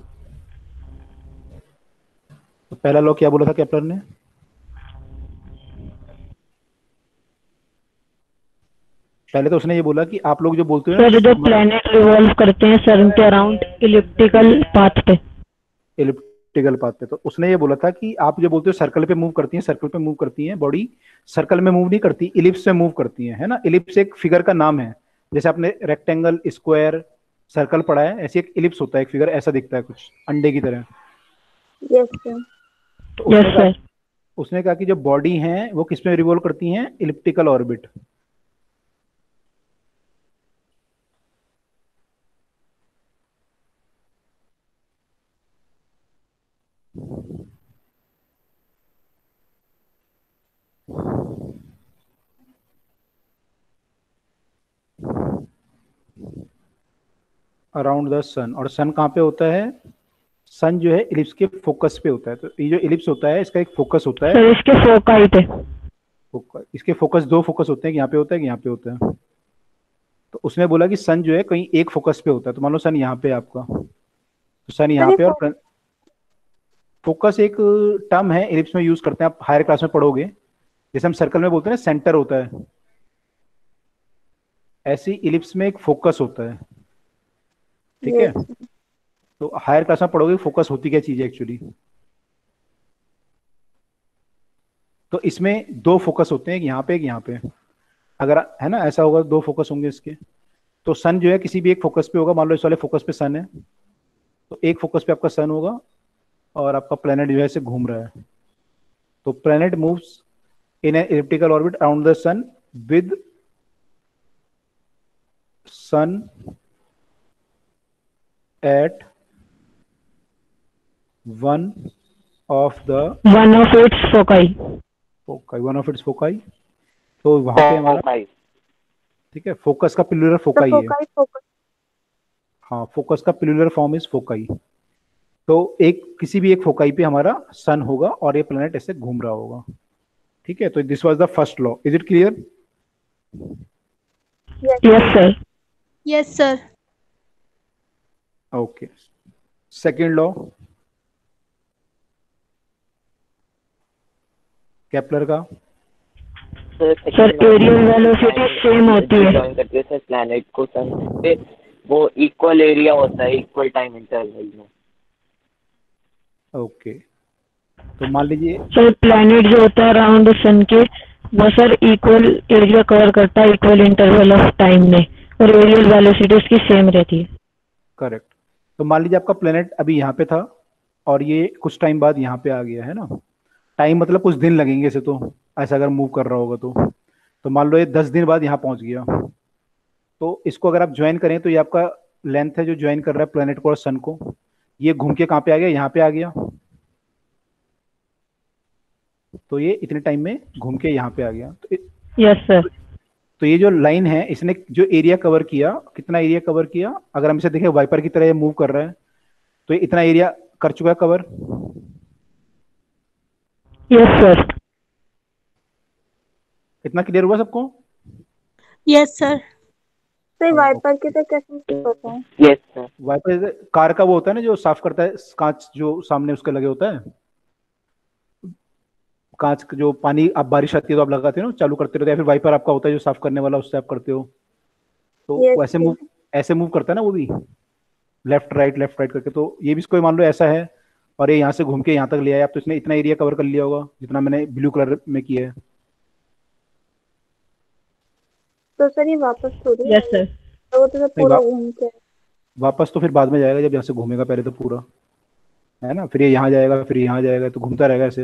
पहला लॉ क्या बोला था केपलर ने? पहले तो उसने ये बोला कि आप लोग जो बोलते हो ना सर कि जो प्लेनेट रिवॉल्व करते हैं सन के अराउंड इलिप्टिकल पाथ पे। इलिप्टिकल पाथ पे, तो उसने ये बोला था कि आप जो बोलते हो सर्कल पे मूव करती हैं, सर्कल पे मूव करती हैं बॉडी, सर्कल में मूव नहीं करती, इलिप्स पे मूव करती हैं, है ना। इलिप्स एक फिगर का नाम है, जैसे आपने रेक्टेंगल, स्क्वायर, सर्कल पढ़ा है, ऐसे एक इलिप्स होता है, एक फिगर ऐसा दिखता है कुछ अंडे की तरह। Yes sir. तो यस सर। उसने कहा कि जो बॉडी हैं वो किस में रिवॉल्व करती हैं, elliptical orbit. Around the sun. और सन कहाँ पे होता है? सन जो है इलिप्स के फोकस पे होता है। तो ये जो इलिप्स होता है इसका एक फोकस होता है, सर इसके फोकाई पे। इसके फोकस, 2 फोकस होते हैं, यहाँ पे होता है, यहाँ पे होता है। तो उसने बोला कि सन जो है कहीं एक फोकस पे होता है, तो मान लो सन यहाँ पे है आपका, तो सन सर यहाँ ये पे, और फोकस एक टर्म है, इलिप्स में यूज करते हैं, आप हायर क्लास में पढ़ोगे, जैसे हम सर्कल में बोलते हैं ना सेंटर होता है, ऐसे ही इलिप्स में एक फोकस होता है। ठीक है, यस तो हायर क्लास में पढ़ोगे फोकस होती क्या चीज है एक्चुअली। तो इसमें दो फोकस होते हैं, एक यहाँ पे एक यहाँ पे, अगर है ना ऐसा होगा, दो फोकस होंगे इसके। तो सन जो है किसी भी एक फोकस पे होगा, मान लो इस वाले फोकस पे सन है, तो एक फोकस पे आपका सन होगा, और आपका प्लेनेट जो है इसे घूम रहा है। तो planet moves in an elliptical orbit around the sun with sun at one of the one of its foci. Foci, one of its foci. तो वहां पे हमारा, फोकाई। ठीक है, फोकस का पिलुलर तो फोकाई है। Foci focus. हाँ, फोकस का पिलुलर फॉर्म इज फोकाई। तो एक किसी भी एक फोकाई पे हमारा सन होगा और ये प्लेनेट ऐसे घूम रहा होगा। ठीक है, तो this was the first law, is it clear? Yes sir. Yes sir. Okay, second law Kepler का। सर एरियल वेलोसिटी सेम होती है। ज्वाइन करते हैं सर प्लैनेट को सन से, वो इक्वल एरिया होता है इक्वल टाइम इंटरवल में। ओके, तो मान लीजिए, सर प्लैनेट जो होता है अराउंड सन के, वो सर इक्वल एरिया कवर करता है इक्वल इंटरवल ऑफ टाइम में, और एरियल वेलोसिटी उसकी सेम रहती है। करेक्ट। तो मान लीजिए आपका प्लेनेट अभी यहाँ पे था, और ये कुछ टाइम बाद यहाँ पे आ गया है ना, टाइम मतलब कुछ दिन लगेंगे इसे, तो ऐसा अगर मूव कर रहा होगा तो मान लो ये 10 दिन बाद यहाँ पहुंच गया, तो इसको अगर आप ज्वाइन करें तो ये आपका लेंथ है जो ज्वाइन कर रहा है प्लेनेट को और सन को। ये घूम के कहाँ पे आ गया, यहाँ पे आ गया, तो ये इतने टाइम में घूम के यहाँ पे आ गया। Yes sir. तो ये जो लाइन है इसने जो एरिया कवर किया, कितना एरिया कवर किया, अगर हम इसे देखें वाइपर की तरह ये मूव कर रहा है, तो ये इतना एरिया कर चुका है कवर। Yes sir. इतना क्लियर हुआ सबको? Yes sir. सर वाइपर की तो कैसे होता है? Yes sir. वाइपर कार का वो होता है ना जो साफ करता है कांच, जो सामने उसके लगे होता है कांच, जो पानी आप बारिश आती है तो आप लगाते हो ना, चालू करते रहते हो, या फिर वाइपर आपका होता है जो साफ करने वाला, उससे आप करते हो। तो यस वो ऐसे मूव करता है ना वो भी, लेफ्ट राइट करके। तो ये भी इसको मान लो ऐसा है, और ये यहाँ से घूम के यहाँ तक ले आया, आप तो इसने इतना एरिया कवर कर लिया होगा जितना मैंने ब्लू कलर में किया है। तो सर ये वापस थोड़ी यस सर। तो वो तो सर नहीं, पूरा घूम के वापस तो फिर बाद में जाएगा जब यहाँ से घूमेगा, पहले तो पूरा है ना, फिर ये यहाँ जाएगा, फिर यहाँ जाएगा, तो घूमता रहेगा ऐसे,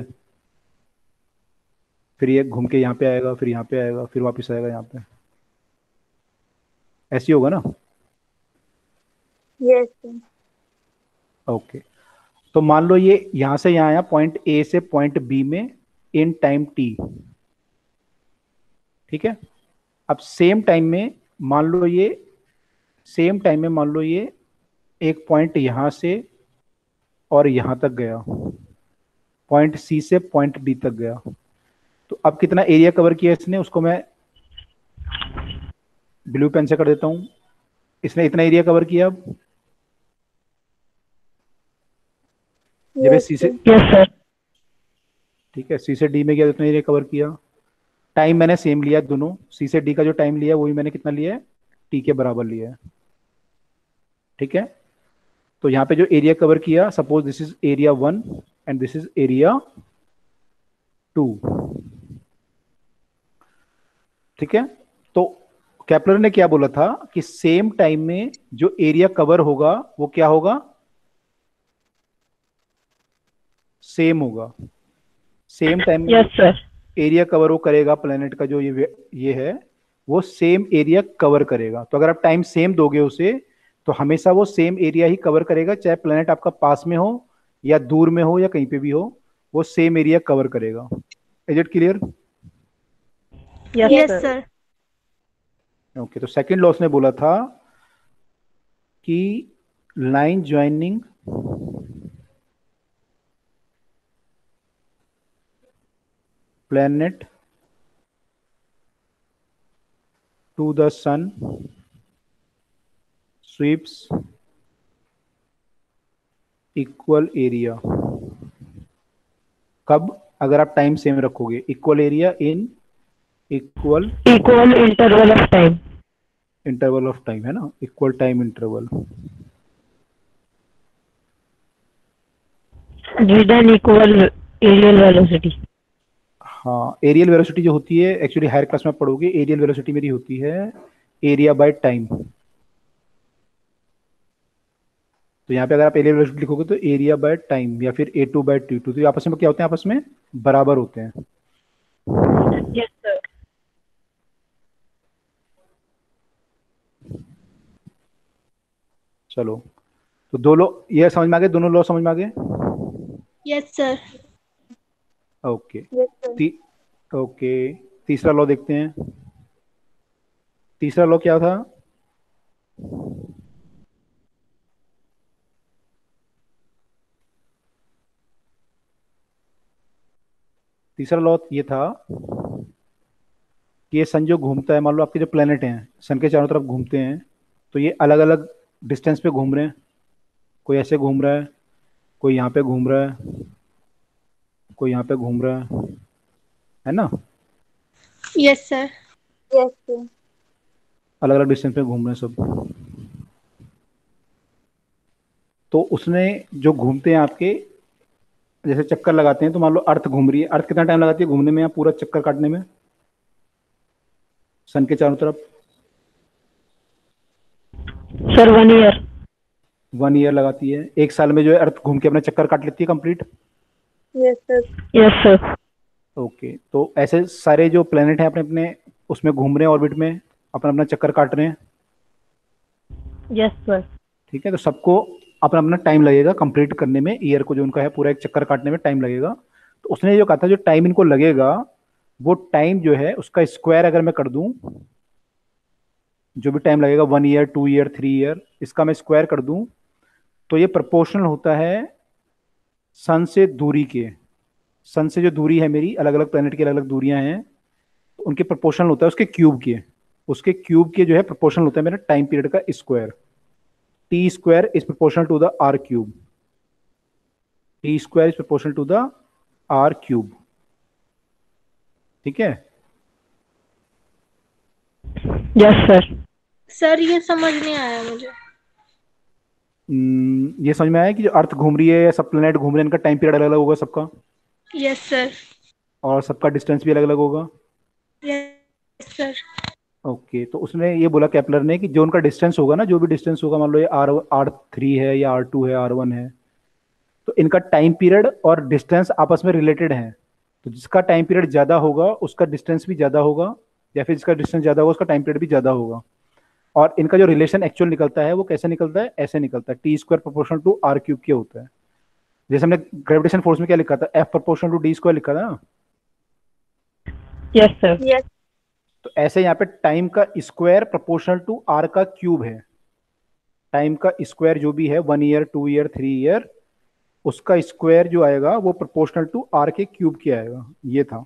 फिर ये घूम के यहाँ पे आएगा, फिर यहाँ पे आएगा, फिर वापस आएगा यहाँ पे, ऐसे ही होगा ना। Yes sir. ओके, तो मान लो ये यहाँ से यहाँ आया, पॉइंट ए से पॉइंट बी में इन टाइम टी। ठीक है, अब सेम टाइम में मान लो ये, सेम टाइम में मान लो ये एक पॉइंट यहां से और यहां तक गया, पॉइंट सी से पॉइंट डी तक गया। तो अब कितना एरिया कवर किया इसने, उसको मैं ब्लू पेन से कर देता हूं। इसने इतना एरिया कवर किया, अब जब ये सी से, यस सर। ठीक है, सी से डी में गया तो इतना एरिया कवर किया। टाइम मैंने सेम लिया दोनों, सी से डी का जो टाइम लिया वही मैंने कितना लिया है, टी के बराबर लिया है। ठीक है, तो यहाँ पे जो एरिया कवर किया, suppose this is area 1 and this is area 2। ठीक है, तो केपलर ने क्या बोला था कि सेम टाइम में जो एरिया कवर होगा वो क्या होगा, सेम होगा। सेम टाइम में यस सर। एरिया कवर वो करेगा प्लेनेट का, जो ये है वो सेम एरिया कवर करेगा। तो अगर आप टाइम सेम दोगे उसे, तो हमेशा वो सेम एरिया ही कवर करेगा, चाहे प्लेनेट आपका पास में हो या दूर में हो या कहीं पे भी हो, वो सेम एरिया कवर करेगा। Is it clear? Yes sir. Okay, तो सेकंड लॉ ने बोला था कि line joining planet to the sun sweeps equal area. कब? अगर आप टाइम सेम रखोगे। Equal area in equal interval of time. Interval of time है ना, equal time interval. With an equal areal velocity. हाँ, एरियल वेलोसिटी जो होती है एक्चुअली हायर क्लास में आप पढ़ोगे, एरियल वेलोसिटी मेरी होती है एरिया बाय टाइम। तो यहाँ पे अगर आप एरियल वेलोसिटी लिखोगे तो एरिया बाय टाइम या फिर A2 बाय T2, तो ये आपस में क्या होते हैं? आपस में बराबर होते हैं। Yes sir. चलो, तो दो लॉ ये समझ में आ गए, दोनों लॉ समझ में आ गए। Yes sir. Okay. Yes sir. ती, ओके, तीसरा लॉ देखते हैं। तीसरा लॉ क्या था? तीसरा लॉ ये था कि ये सन जो घूमता है, मान लो आपके जो प्लेनेट हैं सन के चारों तरफ घूमते हैं, तो ये अलग अलग डिस्टेंस पे घूम रहे हैं। कोई ऐसे घूम रहा है, कोई यहाँ पे घूम रहा है, कोई यहाँ पे घूम रहा है ना? Yes sir. Yes sir. अलग अलग डिस्टेंस पे घूम रहे हैं सब। तो उसने जो घूमते हैं आपके, जैसे चक्कर लगाते हैं, तो मान लो अर्थ घूम रही है। अर्थ कितना टाइम लगाती है घूमने में या पूरा चक्कर काटने में सन के चारों तरफ? Sir 1 year. 1 ईयर लगाती है। एक साल में जो है अर्थ घूम के अपना चक्कर काट लेती है complete. Yes sir. Yes sir. Okay, तो ऐसे सारे जो प्लेनेट हैं अपने अपने उसमें घूम रहे हैं, ऑर्बिट में अपना अपना चक्कर काट रहे हैं। Yes sir. ठीक है, तो सबको अपना अपना टाइम लगेगा कंप्लीट करने में। ईयर को जो उनका है पूरा एक चक्कर काटने में टाइम लगेगा। तो उसने जो कहा था जो टाइम इनको लगेगा, वो टाइम जो है उसका स्क्वायर अगर मैं कर दूं, जो भी टाइम लगेगा 1 ईयर 2 ईयर 3 ईयर, इसका मैं स्क्वायर कर दूं, तो ये प्रोपोर्शनल होता है सन से दूरी के। सन से जो दूरी है मेरी, अलग अलग प्लेनेट की अलग अलग दूरियां हैं, तो उनके प्रोपोर्शनल होता है उसके क्यूब के। उसके क्यूब के जो है प्रोपोर्शनल होता है मेरा टाइम पीरियड का square. T square is proportional to the R cube. T square is proportional to the R cube. ठीक है? Yes sir. सर ये समझ नहीं आया मुझे। ये समझ में आया कि जो अर्थ घूम रही है या सब प्लेनेट घूम रहे हैं, इनका टाइम पीरियड अलग अलग होगा सबका, यस सर। और सबका डिस्टेंस भी अलग अलग होगा। Yes sir. ओके, तो उसने ये बोला केपलर ने कि जो उनका डिस्टेंस होगा ना, जो भी डिस्टेंस होगा, मान लो ये R3 है या R2 है R1 है, तो इनका टाइम पीरियड और डिस्टेंस आपस में रिलेटेड है। तो जिसका टाइम पीरियड ज़्यादा होगा उसका डिस्टेंस भी ज़्यादा होगा, या फिर जिसका डिस्टेंस ज़्यादा होगा उसका टाइम पीरियड भी ज़्यादा होगा। और इनका जो रिलेशन एक्चुअल निकलता है वो कैसे निकलता है? ऐसे निकलता है, T square proportional to R cube के होता है। जैसे हमने ग्रेविटेशन फोर्स में क्या लिखा था? F proportional to D square लिखा था ना। Yes sir. यस। तो ऐसे यहाँ पे टाइम का स्क्वायर प्रोपोर्शनल टू आर का क्यूब है। टाइम का स्क्वायर जो भी है 1 ईयर 2 ईयर 3 ईयर, उसका स्क्वायर जो आएगा वो प्रोपोर्शनल टू आर के क्यूब के आएगा। ये था।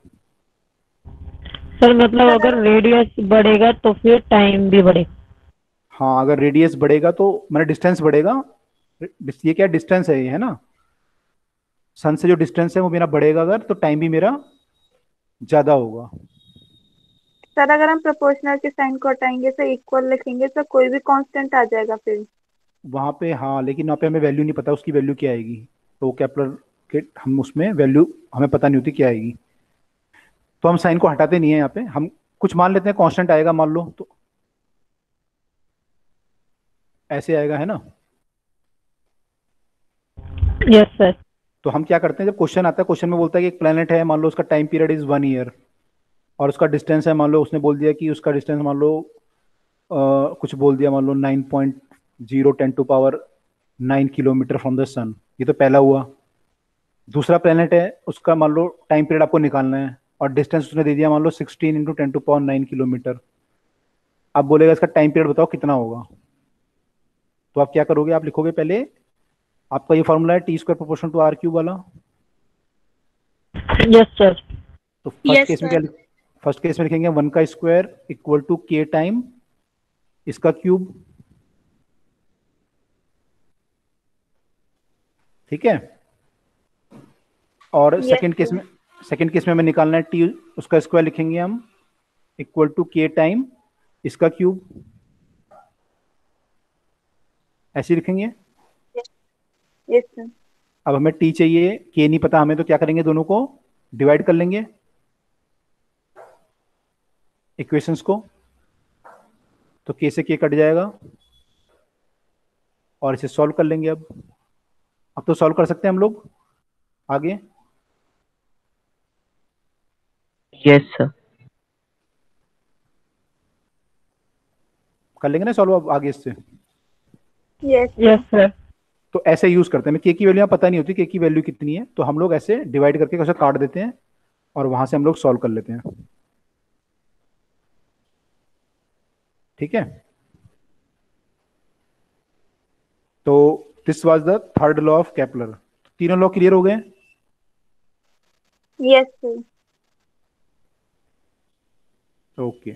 सर मतलब अगर रेडियस बढ़ेगा तो फिर टाइम भी बढ़ेगा। हाँ, अगर रेडियस बढ़ेगा तो मेरा डिस्टेंस बढ़ेगा। ये क्या डिस्टेंस है? ये है ना, सन से जो डिस्टेंस है वो मेरा बढ़ेगा अगर, तो टाइम भी मेरा ज्यादा होगा। सर अगर हम प्रोपोर्शनल के साइन को हटाएंगे तो इक्वल लिखेंगे तो कोई भी कांस्टेंट आ जाएगा फिर वहां पे हाँ, लेकिन वहां पे हमें वैल्यू नहीं पता उसकी वैल्यू क्या आएगी। तो केपलर के हम उसमें वैल्यू हमें पता नहीं होती क्या आएगी, तो हम साइन को हटाते नहीं है। यहाँ पे हम कुछ मान लेते हैं, कांस्टेंट आएगा मान लो, तो ऐसे आएगा, है ना। Yes sir. तो हम क्या करते हैं, जब क्वेश्चन आता है, क्वेश्चन में बोलता है कि एक प्लेनेट है, मान लो उसका टाइम पीरियड इज 1 ईयर, और उसका डिस्टेंस है, मान लो उसने बोल दिया कि उसका डिस्टेंस मान लो कुछ बोल दिया, मान लो 9.0 10⁻⁹ किलोमीटर फ्रॉम द सन। ये तो पहला हुआ। दूसरा प्लेनेट है, उसका मान लो टाइम पीरियड आपको निकालना है, और डिस्टेंस उसने दे दिया मान लो 16 × 10⁹ किलोमीटर। अब बोलेगा इसका टाइम पीरियड बताओ कितना होगा। तो आप क्या करोगे? आप लिखोगे पहले, आपका ये फॉर्मूला है T square proportional to R cube वाला। Yes sir. तो फर्स्ट यस केस में क्या सर। फर्स्ट केस में लिखेंगे 1 का square equal to k time इसका क्यूब। ठीक है। और Yes, सेकंड केस में हमें निकालना है टी, उसका स्क्वायर लिखेंगे हम इक्वल टू के टाइम इसका क्यूब, ऐसे लिखेंगे। yes sir. अब हमें टी चाहिए, के नहीं पता हमें, तो क्या करेंगे, दोनों को डिवाइड कर लेंगे इक्वेशंस को, तो के से के कट जाएगा और इसे सॉल्व कर लेंगे। अब तो सॉल्व कर सकते हैं हम लोग आगे। Yes sir. कर लेंगे ना सॉल्व अब आगे इससे। Yes, yes sir. तो ऐसे यूज करते हैं, हमें के की वैल्यू पता नहीं होती, के की वैल्यू कितनी है, तो हम लोग ऐसे डिवाइड करके कैसे काट देते हैं और वहां से हम लोग सॉल्व कर लेते हैं। ठीक है। तो this was the third law of Kepler. तीनों लॉ क्लियर हो गए। yes sir. ओके,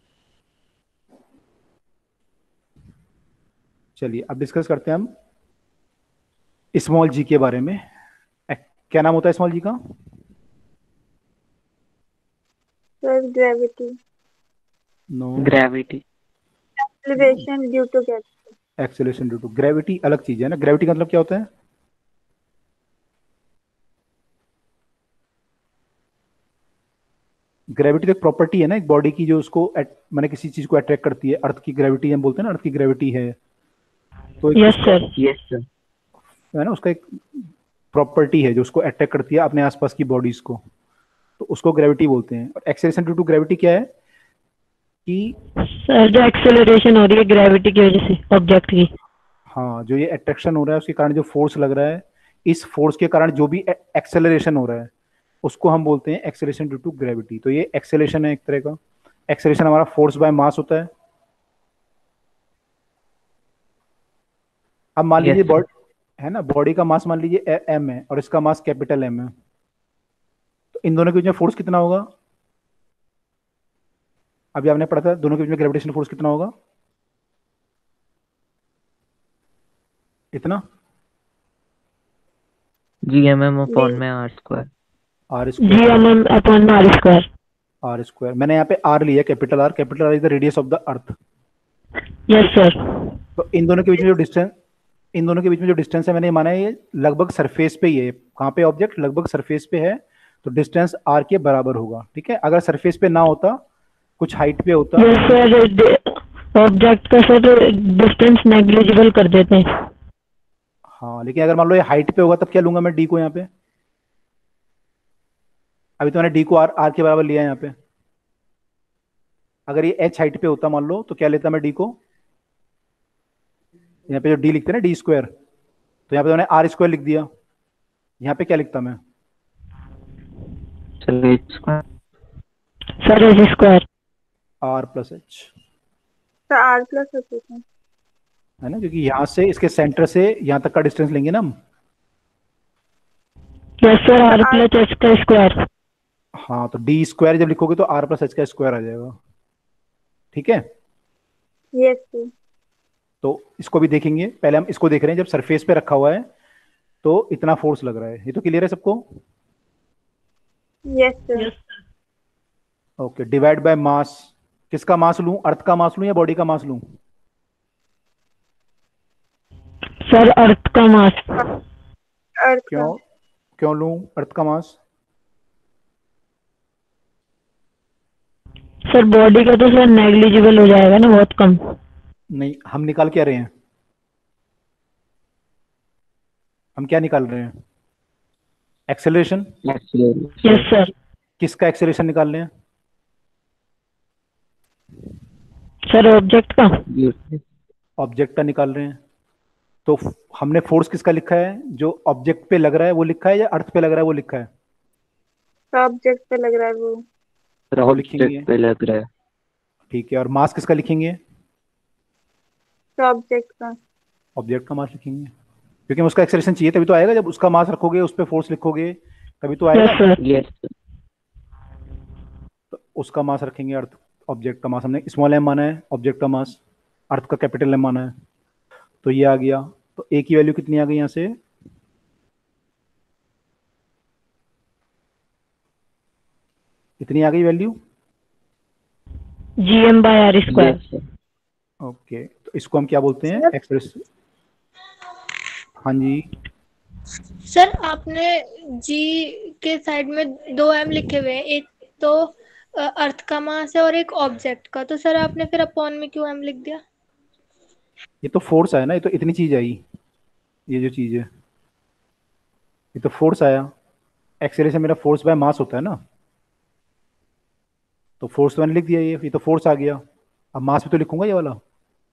चलिए अब डिस्कस करते हैं हम स्मॉल जी के बारे में। क्या नाम होता है स्मॉल जी का? Sir, gravity. No, gravity. Elevation due to gravity. Acceleration due to gravity अलग चीज है ना। ग्रेविटी का मतलब क्या होता है? ग्रेविटी तो एक प्रॉपर्टी है ना एक बॉडी की, जो उसको मैंने किसी चीज को अट्रैक्ट करती है। अर्थ की ग्रेविटी हम बोलते हैं ना, अर्थ की ग्रेविटी है, तो एक यस सर। Yes sir. है ना, उसका एक प्रॉपर्टी है जो उसको अट्रैक्ट करती है अपने आसपास की बॉडीज को, तो उसको ग्रेविटी बोलते हैं। और एक्सेलरेशन ड्यू टू ग्रेविटी क्या है कि सर जो एक्सेलरेशन हो रही है ग्रेविटी की वजह से ऑब्जेक्ट की। हाँ, जो ये अट्रैक्शन हो रहा है उसके कारण जो फोर्स लग रहा है, इस फोर्स के कारण जो भी एक्सेलरेशन हो रहा है उसको हम बोलते हैं एक्सेलरेशन ड्यू टू ग्रेविटी। तो ये एक्सेलरेशन है एक तरह का। एक्सेलरेशन हमारा फोर्स बाय मास होता है। अब मान लीजिए Yes, बॉडी है ना, बॉडी का मास मान लीजिए एम है और इसका मास कैपिटल एम है, तो इन दोनों के बीच में फोर्स कितना होगा? अभी आपने पढ़ा था दोनों के बीच में ग्रेविटेशन फोर्स कितना होगा? इतना, GMM अपॉन में R square. R G square. M M upon R square. R square मैंने यहाँ पे आर लिया, capital R. Capital R is the radius of the earth. Yes sir. तो इन दोनों के बीच में जो डिस्टेंस, इन दोनों के बीच में जो डिस्टेंस है मैंने माना है ये लगभग सरफेस पे ही है। कहाँ पे ऑब्जेक्ट लगभग सरफेस पे है, तो डिस्टेंस आर के बराबर होगा। ठीक है, अगर सरफेस पे ना होता, कुछ हाइट पे होता। यस सर, ऑब्जेक्ट का सर डिस्टेंस नेग्लिजिबल कर देते हैं। हाँ, लेकिन अगर मान लो ये हाइट पे होगा तब क्या लूंगा मैं डी को यहाँ पे? अभी तो मैंने डी को आर आर के बराबर लिया है यहाँ पे। अगर ये एच हाइट पे होता मान लो, तो क्या लेता मैं डी को? यहाँ पे जो डी लिखते हैं ना, डी स्क्वायर, तो यहाँ पे मैंने आर स्क्वायर लिख दिया। यहाँ पे क्या लिखता मैं? चलो H square. Sir H square. R plus H, तो R plus होते हैं। है ना, क्योंकि यहाँ से इसके सेंटर से यहाँ तक का डिस्टेंस लेंगे ना हम। Yes sir, R plus H का स्क्वायर। हाँ, तो डी स्क्वायर जब लिखोगे तो आर प्लस एच का स्क्वायर आ जाएगा। ठीक है, Yes sir. तो इसको भी देखेंगे। पहले हम इसको देख रहे हैं, जब सरफेस पे रखा हुआ है तो इतना फोर्स लग रहा है। ये तो क्लियर है सबको? Yes sir. Okay, divide by mass. किसका मास लूं, अर्थ का मास लूं या बॉडी का मास लूं? सर अर्थ का मास। Earth क्यों का। क्यों लूं अर्थ का मास? सर बॉडी का तो सर नेग्लिजिबल हो जाएगा ना, बहुत कम। नहीं, हम निकाल क्या रहे हैं? हम क्या निकाल रहे हैं? एक्सेलरेशन। Yes sir. किसका एक्सेलरेशन निकाल रहे हैं? सर ऑब्जेक्ट का। ऑब्जेक्ट का निकाल रहे हैं। तो हमने फोर्स किसका लिखा है? जो ऑब्जेक्ट पे लग रहा है वो लिखा है या अर्थ पे लग रहा है वो लिखा है? तो ऑब्जेक्ट पे लग रहा है वो। वो लिखेंगे। ऑब्जेक्ट पे लग रहा है। ठीक है, और मास किसका लिखेंगे? तो ऑब्जेक्ट का। ऑब्जेक्ट का मास लिखेंगे, क्योंकि हमें उसका एक्सेलरेशन चाहिए, तभी तो आएगा। जब उसका मास रखोगे उस पर फोर्स लिखोगे तभी तो यस आएगा। सर। यस तो उसका मास रखेंगे अर्थ। ऑब्जेक्ट का मास हमने स्मॉल एम माना है, ऑब्जेक्ट का मास अर्थ का कैपिटल एम माना है, तो ये आ गया। तो ए की वैल्यू कितनी आ गई यहाँ से? इतनी आ गई value. GM/r²। Yes, sir. Okay, तो इसको हम क्या बोलते हैं? Sir express. हाँ जी। सर आपने जी के साइड में 2m लिखे हुए हैं, एक तो अर्थ का मास है और एक ऑब्जेक्ट का, तो सर आपने फिर अपॉन में क्यों m लिख दिया? ये तो फोर्स आया ना, ये तो इतनी चीज आई। ये जो चीज है, ये तो फोर्स आया। एक्सेलरेशन मेरा फोर्स बाय मास होता है ना, तो फोर्स तो मैंने लिख दिया। ये तो फोर्स आ गया। अब मास भी तो लिखूंगा ये वाला।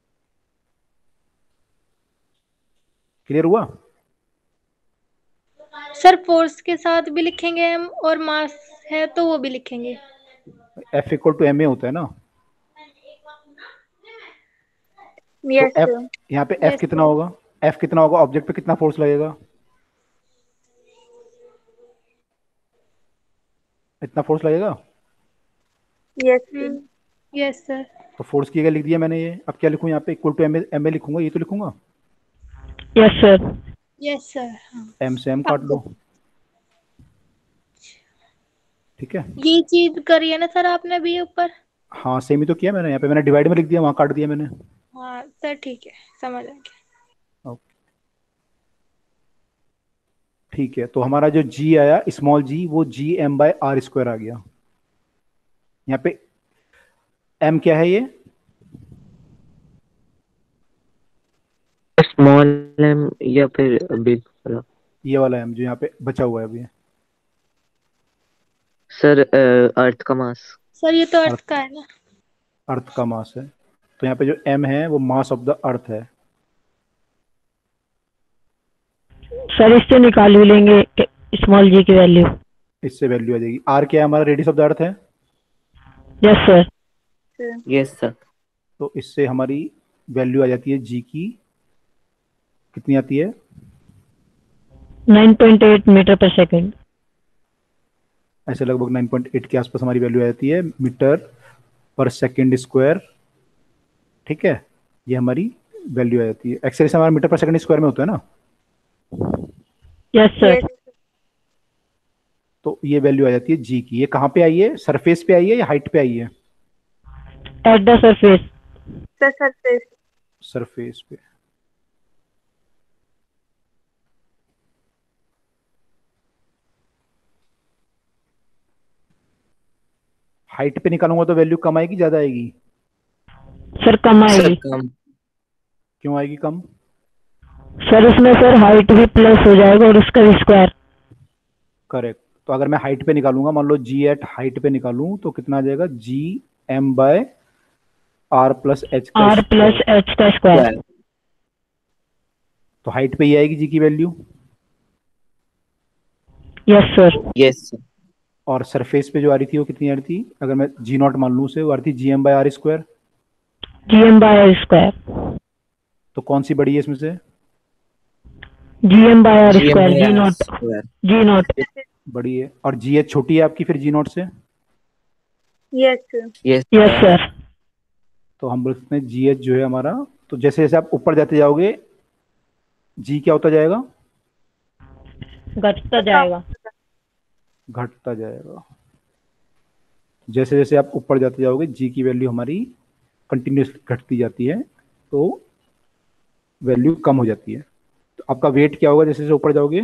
क्लियर हुआ? सर फोर्स के साथ भी लिखेंगे m और मास है तो वो भी लिखेंगे। F equal to M A होता है ना। तो यस F, सर। यहाँ पे F यस कितना सर। होगा? F कितना होगा? ऑब्जेक्ट पे कितना फोर्स लगेगा? इतना फोर्स लगेगा। Yes sir. Yes sir. तो फोर्स की जगह लिख दिया मैंने ये। अब क्या लिखूं यहाँ पे? इक्वल टू एम ए लिखूंगा, ये तो लिखूंगा। Yes sir. Yes sir. M से एम काट लो। ठीक है। ये चीज करी है ना सर आपने भी ऊपर? हाँ, सेम ही तो किया मैंने। यहाँ पे मैंने डिवाइड में लिख दिया, वहां काट दिया मैंने। हाँ सर ठीक है, समझ आ गया। ओके, ठीक है। तो हमारा जो जी आया, स्मॉल जी, वो GM/r² आ गया। यहाँ पे m क्या है? ये स्मॉल m या फिर बिग वाला? ये वाला m जो यहाँ पे बचा हुआ है अभी। सर अर्थ का मास। सर ये तो अर्थ अर्थ का है ना। अर्थ का मास है, तो यहाँ पे जो m है वो मास ऑफ द अर्थ है। सर इससे निकाल भी लेंगे स्मॉल जी की वैल्यू। इससे वैल्यू आ जाएगी। r क्या है? हमारा रेडियस ऑफ द अर्थ है। Yes sir. Yes sir. तो इससे हमारी वैल्यू आ जाती है g की। कितनी आती है? 9.8 मीटर पर सेकंड। ऐसे लगभग 9.8 के आसपास हमारी वैल्यू आ जाती है, मीटर पर सेकंड स्क्वायर। ठीक है, ये हमारी वैल्यू आ जाती है। एक्सेलरेशन हमारा मीटर पर सेकंड स्क्वायर में होता है ना। Yes sir. यस तो ये वैल्यू आ जाती है जी की। ये कहाँ पे आई है? सरफेस पे आई है या हाइट पे आई है? At the surface. Sir. Surface. Surface पे। हाइट पे निकालूंगा तो वैल्यू कम आएगी ज्यादा आएगी? सर कम सर आएगी। कम। क्यों आएगी कम? सर उसमें सर हाइट भी प्लस हो जाएगा और उसका भी स्क्वायर। करेक्ट। तो अगर मैं हाइट पे निकालूंगा, मान लो जी एट हाइट पे निकालूं, तो कितना आ जाएगा? GM/r+h का r स्क्वायर। प्लस एच का स्क्वायर। तो हाइट पे ही आएगी जी की value. Yes sir. Yes sir. और सरफेस पे जो आ रही थी वो कितनी आ रही थी? अगर मैं G0 मान लूं उसे, वो आ रही थी GM/r²। GM/r²। तो कौन सी बड़ी है इसमें से? GM/r²। G nought. G nought. बड़ी है। और GH छोटी है आपकी फिर G0 से। Yes sir. Yes yes sir. तो हम बोलते हैं GH जो है हमारा, तो जैसे जैसे आप ऊपर जाते जाओगे G क्या होता जाएगा? घटता जाएगा। घटता जाएगा। जैसे जैसे आप ऊपर जाते जाओगे G की वैल्यू हमारी कंटिन्यूस घटती जाती है, तो वैल्यू कम हो जाती है। तो आपका वेट क्या होगा जैसे जैसे ऊपर जाओगे?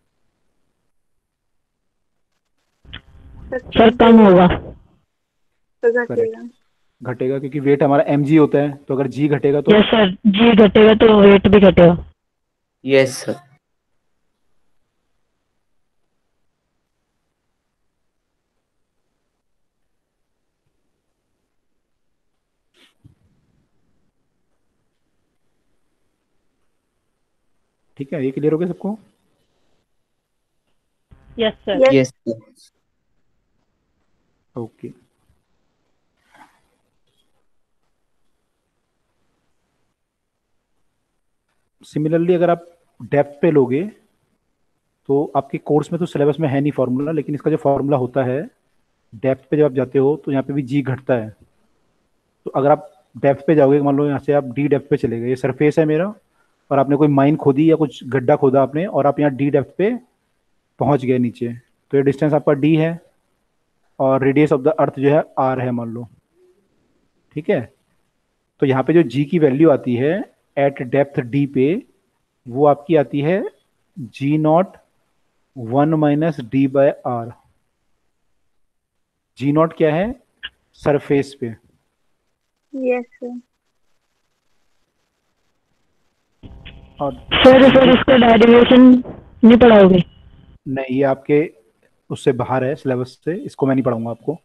सर कम होगा। तो घटेगा। घटेगा, क्योंकि वेट हमारा mg होता है, तो अगर g घटेगा तो यस सर। जी घटेगा तो वेट भी घटेगा। Yes sir. ठीक है। ये क्लियर हो गया सबको? Yes sir. Yes sir. Okay. Similarly अगर आप डेप्थ पे लोगे, तो आपके कोर्स में तो सिलेबस में है नहीं फॉर्मूला, लेकिन इसका जो फॉर्मूला होता है, डेप्थ पे जब आप जाते हो तो यहाँ पे भी जी घटता है। तो अगर आप डेप्थ पे जाओगे, मान लो यहाँ से आप डी डेप्थ पे चले गए, ये सरफेस है मेरा, और आपने कोई माइन खोदी या कुछ गड्ढा खोदा आपने, और आप यहाँ डी डेप्थ पे पहुंच गए नीचे, तो ये डिस्टेंस आपका डी है। और रेडियस ऑफ द अर्थ जो है r है मान लो, ठीक है। तो यहाँ पे जो g की वैल्यू आती है एट डेप्थ d पे, वो आपकी आती है g0 1 minus D bye are. g0 क्या है, सरफेस पे। Yes sir. और सर इसका डेरिवेशन नहीं पढ़ाओगे? नहीं, ये आपके उससे बाहर है सिलेबस से, इसको मैं नहीं पढ़ाऊंगा आपको,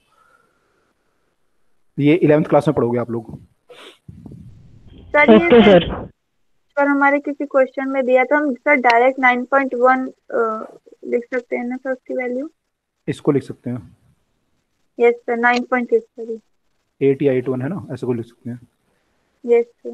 ये 11th क्लास में पढ़ोगे आप लोग। सर ये ओके सर। सर हमारे किसी क्वेश्चन में दिया था, हम सर डायरेक्ट 9.1 लिख सकते हैं ना सर उसकी वैल्यू? इसको लिख सकते हैं यस सर, 9.8 सर। 8 या 8.1 है ना, ऐसे को लिख सकते हैं। Yes sir.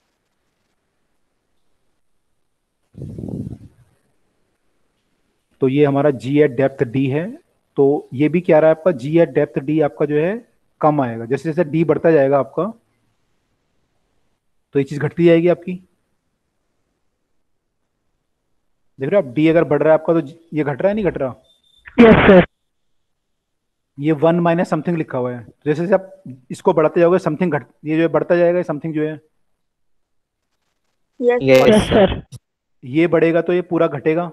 तो ये हमारा g एट डेप्थ d है। तो ये भी क्या रहा है आपका, g एट डेप्थ d आपका जो है कम आएगा, जैसे जैसे d बढ़ता जाएगा आपका, तो ये चीज घटती जाएगी आपकी। देख रहे हो आप, d अगर बढ़ रहा है आपका तो ये घट रहा है, नहीं घट रहा? Yes sir. ये 1 माइनस समथिंग लिखा हुआ है, जैसे जैसे आप इसको बढ़ाते जाओगे समथिंग घट, ये जो है बढ़ता जाएगा, समथिंग जो है यस यस सर। ये बढ़ेगा तो ये पूरा घटेगा,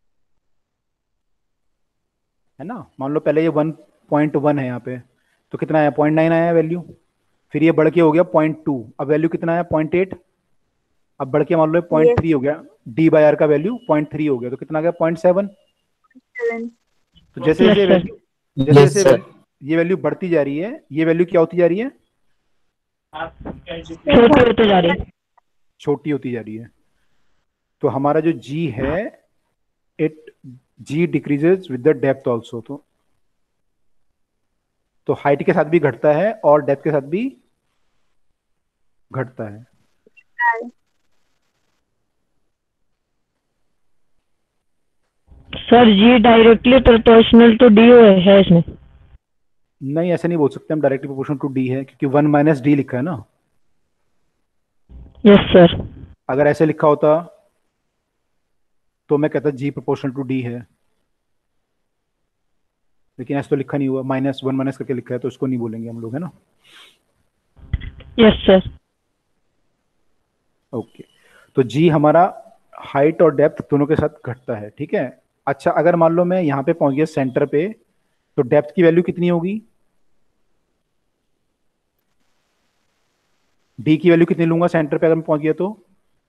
है ना। मान लो पहले ये 1.1 है यहाँ पे, तो कितना आया, 0.9 आया वैल्यू, फिर ये बढ़ के हो गया 0.2, अब वैल्यू कितना आया 0.8, अब बढ़ के मान लो 0.3 हो गया, डी बाई आर का वैल्यू 0.3 हो गया, तो कितना आ गया 0.7। 7। तो जैसे Yes, जैसे sir. वैल्यू जैसे जैसे ये वैल्यू बढ़ती जा रही है, ये वैल्यू क्या होती जा रही है, छोटे होते जा रही है। छोटी होती जा रही है। तो हमारा जो g है, it g decreases with the depth also. तो हाइट के साथ भी घटता है और डेप्थ के साथ भी घटता है। Sir G directly proportional to D है इसमें? नहीं, ऐसे नहीं बोल सकते हम डायरेक्टली प्रोपोर्शनल टू डी है, क्योंकि 1 माइनस डी लिखा है ना। Yes sir. अगर ऐसे लिखा होता तो मैं कहता जी प्रोपोर्शनल टू डी है, लेकिन ऐसे तो लिखा नहीं हुआ, -1 माइनस करके लिखा है, तो इसको नहीं बोलेंगे हम लोग, है ना। Yes sir. ओके, तो जी हमारा हाइट और डेप्थ दोनों के साथ घटता है, ठीक है। अच्छा, अगर मान लो मैं यहाँ पे पहुंच गया सेंटर पे, तो डेप्थ की वैल्यू कितनी होगी, डी की वैल्यू कितनी लूंगा सेंटर पे अगर मैं पहुंच गया तो?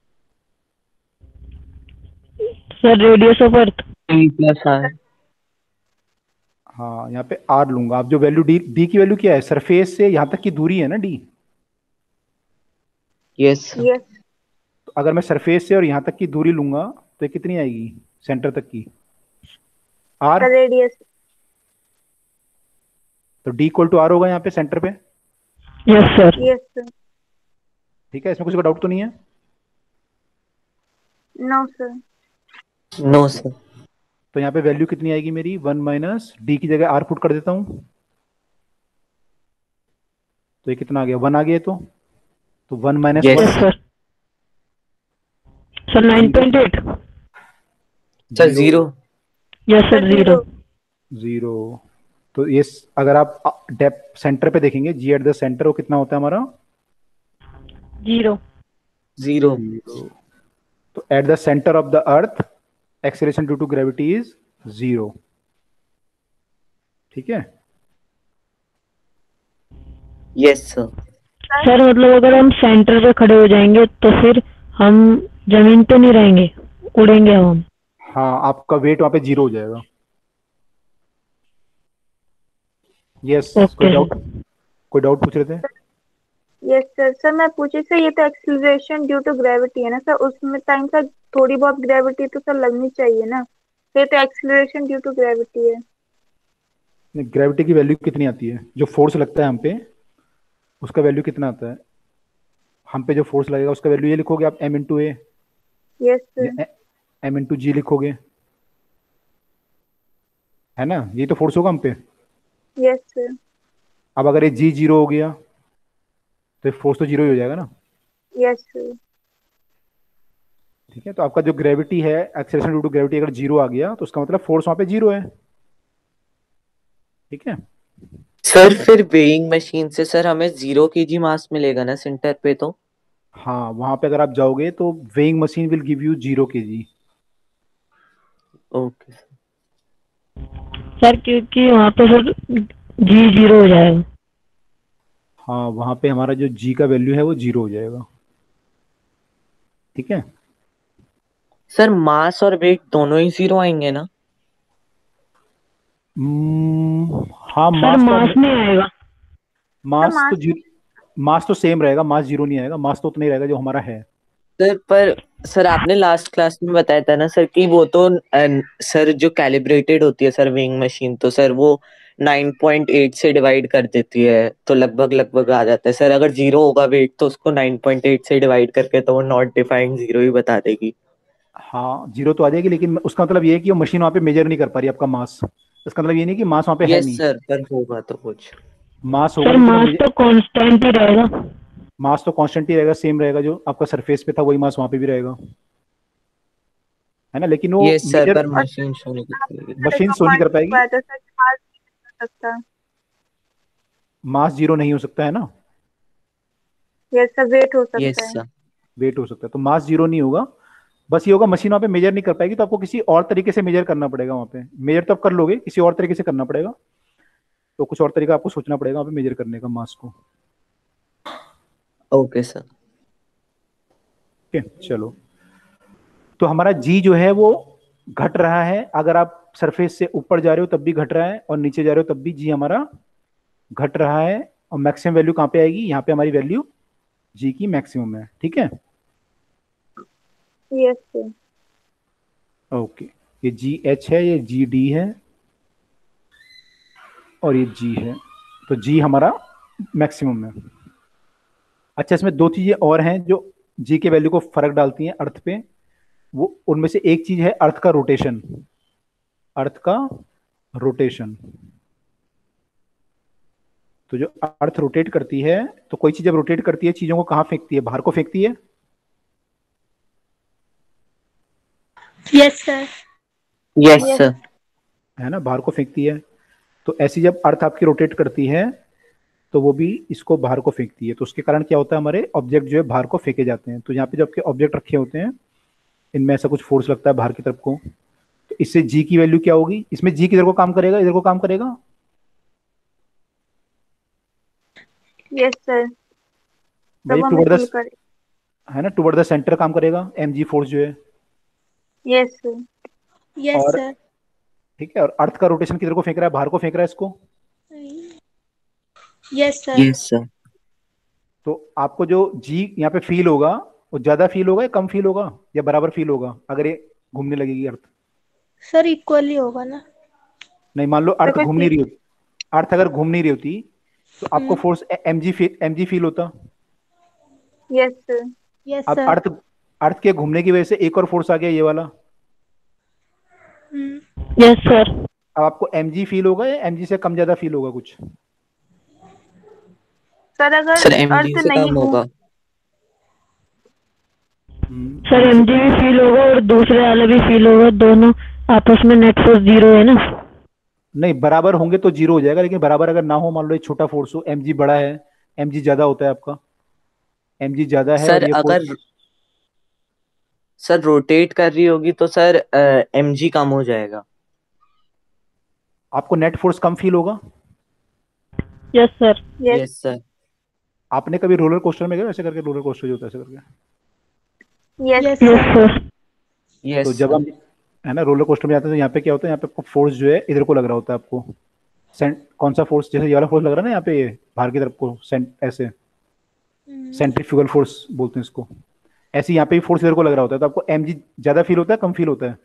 Sir radius of earth plus R. हाँ, यहाँ पे आर लूंगा। आप जो वैल्यू डी की वैल्यू क्या है, सरफेस से यहाँ तक की दूरी है ना डी। यस यस तो अगर मैं सरफेस से और यहाँ तक की दूरी लूंगा तो ये कितनी आएगी सेंटर तक की, आर। Sir radius. तो डी इक्वल टू आर होगा यहाँ पे सेंटर पे, यस सर। Yes sir. ठीक है। इसमें कुछ डाउट तो नहीं है? No sir. No sir. तो यहाँ पे वैल्यू कितनी आएगी मेरी, 1 माइनस डी की जगह आर पुट कर देता हूँ, तो ये कितना आ गया, 1 आ गया। तो 1 minus Yes. 1 yes sir. Sir 9.8। Sir zero. Yes sir 0। 0। तो ये अगर आप डेप्थ सेंटर पे देखेंगे, जी एट द सेंटर, वो कितना होता है हमारा, 0। जीरो। 0। तो at the centre of the earth acceleration due to gravity is 0, ठीक है। Yes sir. सर मतलब अगर हम सेंटर पे खड़े हो जाएंगे तो फिर हम जमीन पे नहीं रहेंगे, उड़ेंगे हम। हाँ, आपका वेट वहां पे 0 हो जाएगा। Yes, okay. कोई डाउट पूछ रहे थे? Yes sir. सर मैं पूछी सर, ये तो एक्सीलरेशन ड्यू टू ग्रेविटी है ना सर, उसमें टाइम सर थोड़ी बहुत ग्रेविटी तो सर लगनी चाहिए ना, ये तो एक्सीलरेशन ड्यू टू ग्रेविटी है। ग्रेविटी की वैल्यू कितनी आती है, जो फोर्स लगता है हम पे उसका वैल्यू कितना आता है, हम पे जो फोर्स लगेगा उसका वैल्यू ये लिखोगे आप, m into A yes sir. या m इंटू जी लिखोगे, है ना। ये तो फोर्स होगा हम पे। Yes sir. अब अगर ये जी 0 हो गया तो फोर्स तो 0 ही हो जाएगा ना। Yes sir. ठीक है, तो आपका जो ग्रेविटी है, एक्सेलरेशन ड्यू टू ग्रेविटी अगर 0 आ गया तो उसका मतलब फोर्स वहां पे 0 है, ठीक है। सर फिर वेइंग मशीन से सर हमें 0 kg मास मिलेगा ना सेंटर पे तो? हाँ, वहां पे अगर आप जाओगे तो weighing machine will give you 0 kg। Okay. Sir क्योंकि वहाँ पे सर जी जीरो हो जाएगा। हाँ, वहां पे हमारा जो जी का वैल्यू है वो 0 हो जाएगा। ठीक है। सर मास और वेट दोनों ही 0 आएंगे ना? हाँ, सर मास नहीं आएगा। सर मास तो मास मास तो सेम रहेगा, मास 0 नहीं आएगा, मास तो उतना ही रहेगा जो हमारा है। सर पर सर आपने लास्ट क्लास में बताया था ना सर कि वो तो सर जो कैलिब्रेटेड होती है सर वेइंग मशीन तो सर वो 9.8 से डिवाइड कर देती है तो लगभग लगभग आ जाता है सर। अगर 0 होगा वेट तो उसको 9.8 से डिवाइड करके तो वो नॉट डिफाइंड 0 ही बता देगी। हाँ, 0 तो आ जाएगी, लेकिन उसका मतलब ये है कि वो मशीन वहाँ पे मेजर नहीं कर पा रही आपका मास। इसका मतलब ये नहीं कि मास वहाँ पे है यस नहीं। सर, पर होगा तो कुछ। मास होगा सर लेकिन वो मास मेजर, तो कांस्टेंट ही रहेगा। मास तो कांस्टेंट ही रहेगा, सेम रहेगा, जो आपका सरफेस पे था वही मास वहाँ पे भी रहेगा, है ना। लेकिन वो यस सर, मेजर पर और मशीन शो नहीं करती। मशीन शो नहीं कर पॉइंट पाएगी। लिखवाया था सर कि मास नहीं हो सकता। मास 0 नहीं हो सकता है ना। यस सर, वेट हो यस सकता है। सर। वेट हो सकता है, तो मास 0 नहीं होगा। बस ये होगा, मशीन वहाँ पे मेजर नहीं कर पाएगी, तो आपको किसी और तरीके से मेजर करना पड़ेगा वहाँ पे। मेजर तो आप कर लोगे, किसी और तरीके से करना पड़ेगा। तो कुछ और तरीका आपको सोचना पड़ेगा वहाँ पे मेजर करने का मास को। Okay sir. ठीक है, चलो। तो हमारा जी जो है वो घट रहा है, अगर आप सरफेस से ऊपर जा रहे हो तब भी घट रहा है, और नीचे जा रहे हो तब भी जी हमारा घट रहा है। और मैक्सिमम वैल्यू कहाँ पे आएगी, यहाँ पे हमारी वैल्यू जी की मैक्सिमम है। ठीक है। Yes sir. ओके, ये जी एच है, ये जी डी है, और ये जी है। तो जी हमारा मैक्सिमम है। अच्छा, इसमें दो चीजें और हैं जो जी के वैल्यू को फर्क डालती हैं अर्थ पे। वो उनमें से एक चीज है अर्थ का रोटेशन। अर्थ का रोटेशन। तो जो अर्थ रोटेट करती है, तो कोई चीज जब रोटेट करती है चीजों को कहाँ फेंकती है, बाहर को फेंकती है। Yes sir. Yes yes. Sir. है ना, बाहर को फेंकती है। तो ऐसी जब अर्थ आपकी रोटेट करती है तो वो भी इसको बाहर को फेंकती है। तो उसके कारण क्या होता है, हमारे ऑब्जेक्ट जो है बाहर को फेंके जाते हैं। तो यहाँ पे जो आपके ऑब्जेक्ट रखे होते हैं, इनमें ऐसा कुछ फोर्स लगता है बाहर की तरफ को। तो इससे जी की वैल्यू क्या होगी, इसमें जी किधर को काम करेगा, इधर को काम करेगा। यस सर, भाई तब हमें टुवर्ड द, पुल करे। है ना, टुवर्ड द सेंटर काम करेगा एम जी फोर्स जो है। Yes sir. यस और सर। ठीक है, और अर्थ का रोटेशन किधर को फेंक रहा है, बाहर को फेंक रहा है इसको। Yes sir. Yes sir. तो आपको जो जी यहाँ पे फील होगा, वो ज्यादा फील होगा या कम फील होगा, या बराबर फील होगा अगर ये घूमने लगेगी अर्थ। सर इक्वली होगा ना। नहीं, मान लो तो अर्थ घूम नहीं कैसे? रही होती, अर्थ अगर घूम नहीं रही होती तो आपको hmm. Force M G feel होता। Yes sir. यस अब सर। अर्थ अर्थ के घूमने की वजह से एक और फोर्स आ गया, ये वाला। हम्म। Yes sir. अब आपको एम जी फील होगा या एम जी से कम ज्यादा फील होगा कुछ। सर अगर सर एमजी अर्थ से नहीं कम घूम होगा। सर एम से एमजी भी फील होगा और दूसरे वाला भी फील होगा, दोनों आपस में नेट फोर्स जीरो है ना। नहीं, बराबर होंगे तो 0 हो जाएगा, लेकिन बराबर अगर ना हो, मान लो ये छोटा फोर्स हो, एम जी बड़ा है, एम जी ज्यादा होता है आपका, एम जी ज्यादा है और सर ये अगर फोर्स। सर रोटेट कर रही होगी तो सर एमजी कम हो जाएगा। आपको नेट फोर्स कम फील होगा। Yes sir. Yes. Yes sir. आपने कभी रोलर कोस्टर में गए ऐसे करके, रोलर कोस्टर जो होता है ऐसे करके। Yes yes yes sir. Sir. तो यस जब सर। हम, है ना, रोलर कोस्टर में जाते हैं तो यहाँ पे क्या होता है, यहाँ पे आपको फोर्स जो है इधर को लग रहा होता है आपको। कौन सा फोर्स, जैसे ये वाला फोर्स लग रहा है ना यहाँ पे, ये बाहर की तरफ को ऐसे सेंट्रीफ्यूगल फोर्स बोलते हैं इसको। ऐसे यहाँ पे भी फोर्स इधर को लग रहा होता है, तो आपको एम जी ज्यादा फील होता है कम फील होता है।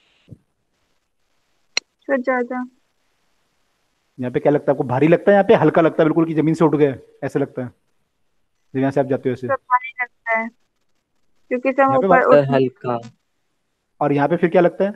सर ज्यादा। यहाँ पे क्या लगता है आपको, भारी लगता है यहाँ पे, हल्का लगता है बिल्कुल कि जमीन से उठ गए, ऐसे लगता है जब यहाँ से आप जाते हो ऐसे। सर भारी लगता है क्योंकि सर हम यहाँ पे ऊपर सर उठ। हल्का। और यहाँ पे फिर क्या लगता है,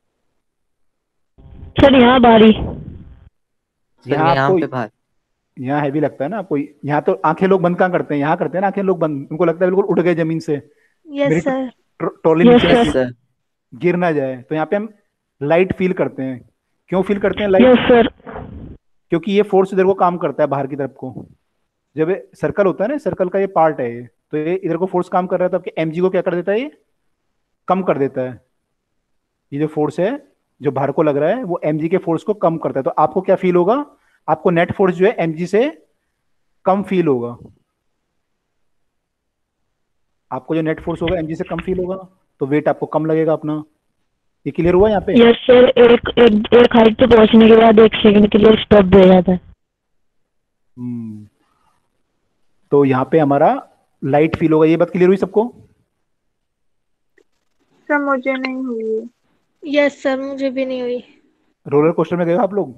सर यहाँ बारी। सर यहाँ यहाँ आपको, पे बाहर। यहाँ हैवी लगता है ना आपको। यहाँ तो आंखें लोग बंद कहाँ करते हैं, यहाँ करते हैं ना आंखें लोग बंद, उनको लगता है बिल्कुल उठ गए जमीन से, यस मेरी सर। ट्रॉली यस नीचे ना सर। Yes sir. गिर ना जाए। तो यहाँ पे हम लाइट फील करते हैं। क्यों फील करते हैं लाइट, यस सर। क्योंकि ये फोर्स इधर को काम करता है बाहर की तरफ को। जब ये सर्कल होता है ना, सर्कल का ये पार्ट है ये, तो ये इधर को फोर्स काम कर रहा है, तो आपके एमजी को क्या कर देता है, ये कम कर देता है। ये जो फोर्स है जो बाहर को लग रहा है वो एमजी के फोर्स को कम करता है। तो आपको क्या फील होगा, आपको नेट फोर्स जो है एमजी से कम फील होगा। आपको जो नेट फोर्स होगा एमजी से कम फील होगा, तो वेट आपको कम लगेगा अपना। ये क्लियर हुआ यहाँ पे? यस सर, एक हाइट पे पहुंचने के बाद 1 सेकंड के लिए स्टॉप भी हो जाता है। तो यहाँ पे हमारा लाइट फील होगा। ये बात क्लियर हुई सबको? सर मुझे नहीं हुई है। यस सर, मुझे भी नहीं हुई। रोलर कोस्टर में गए हो आप लोग?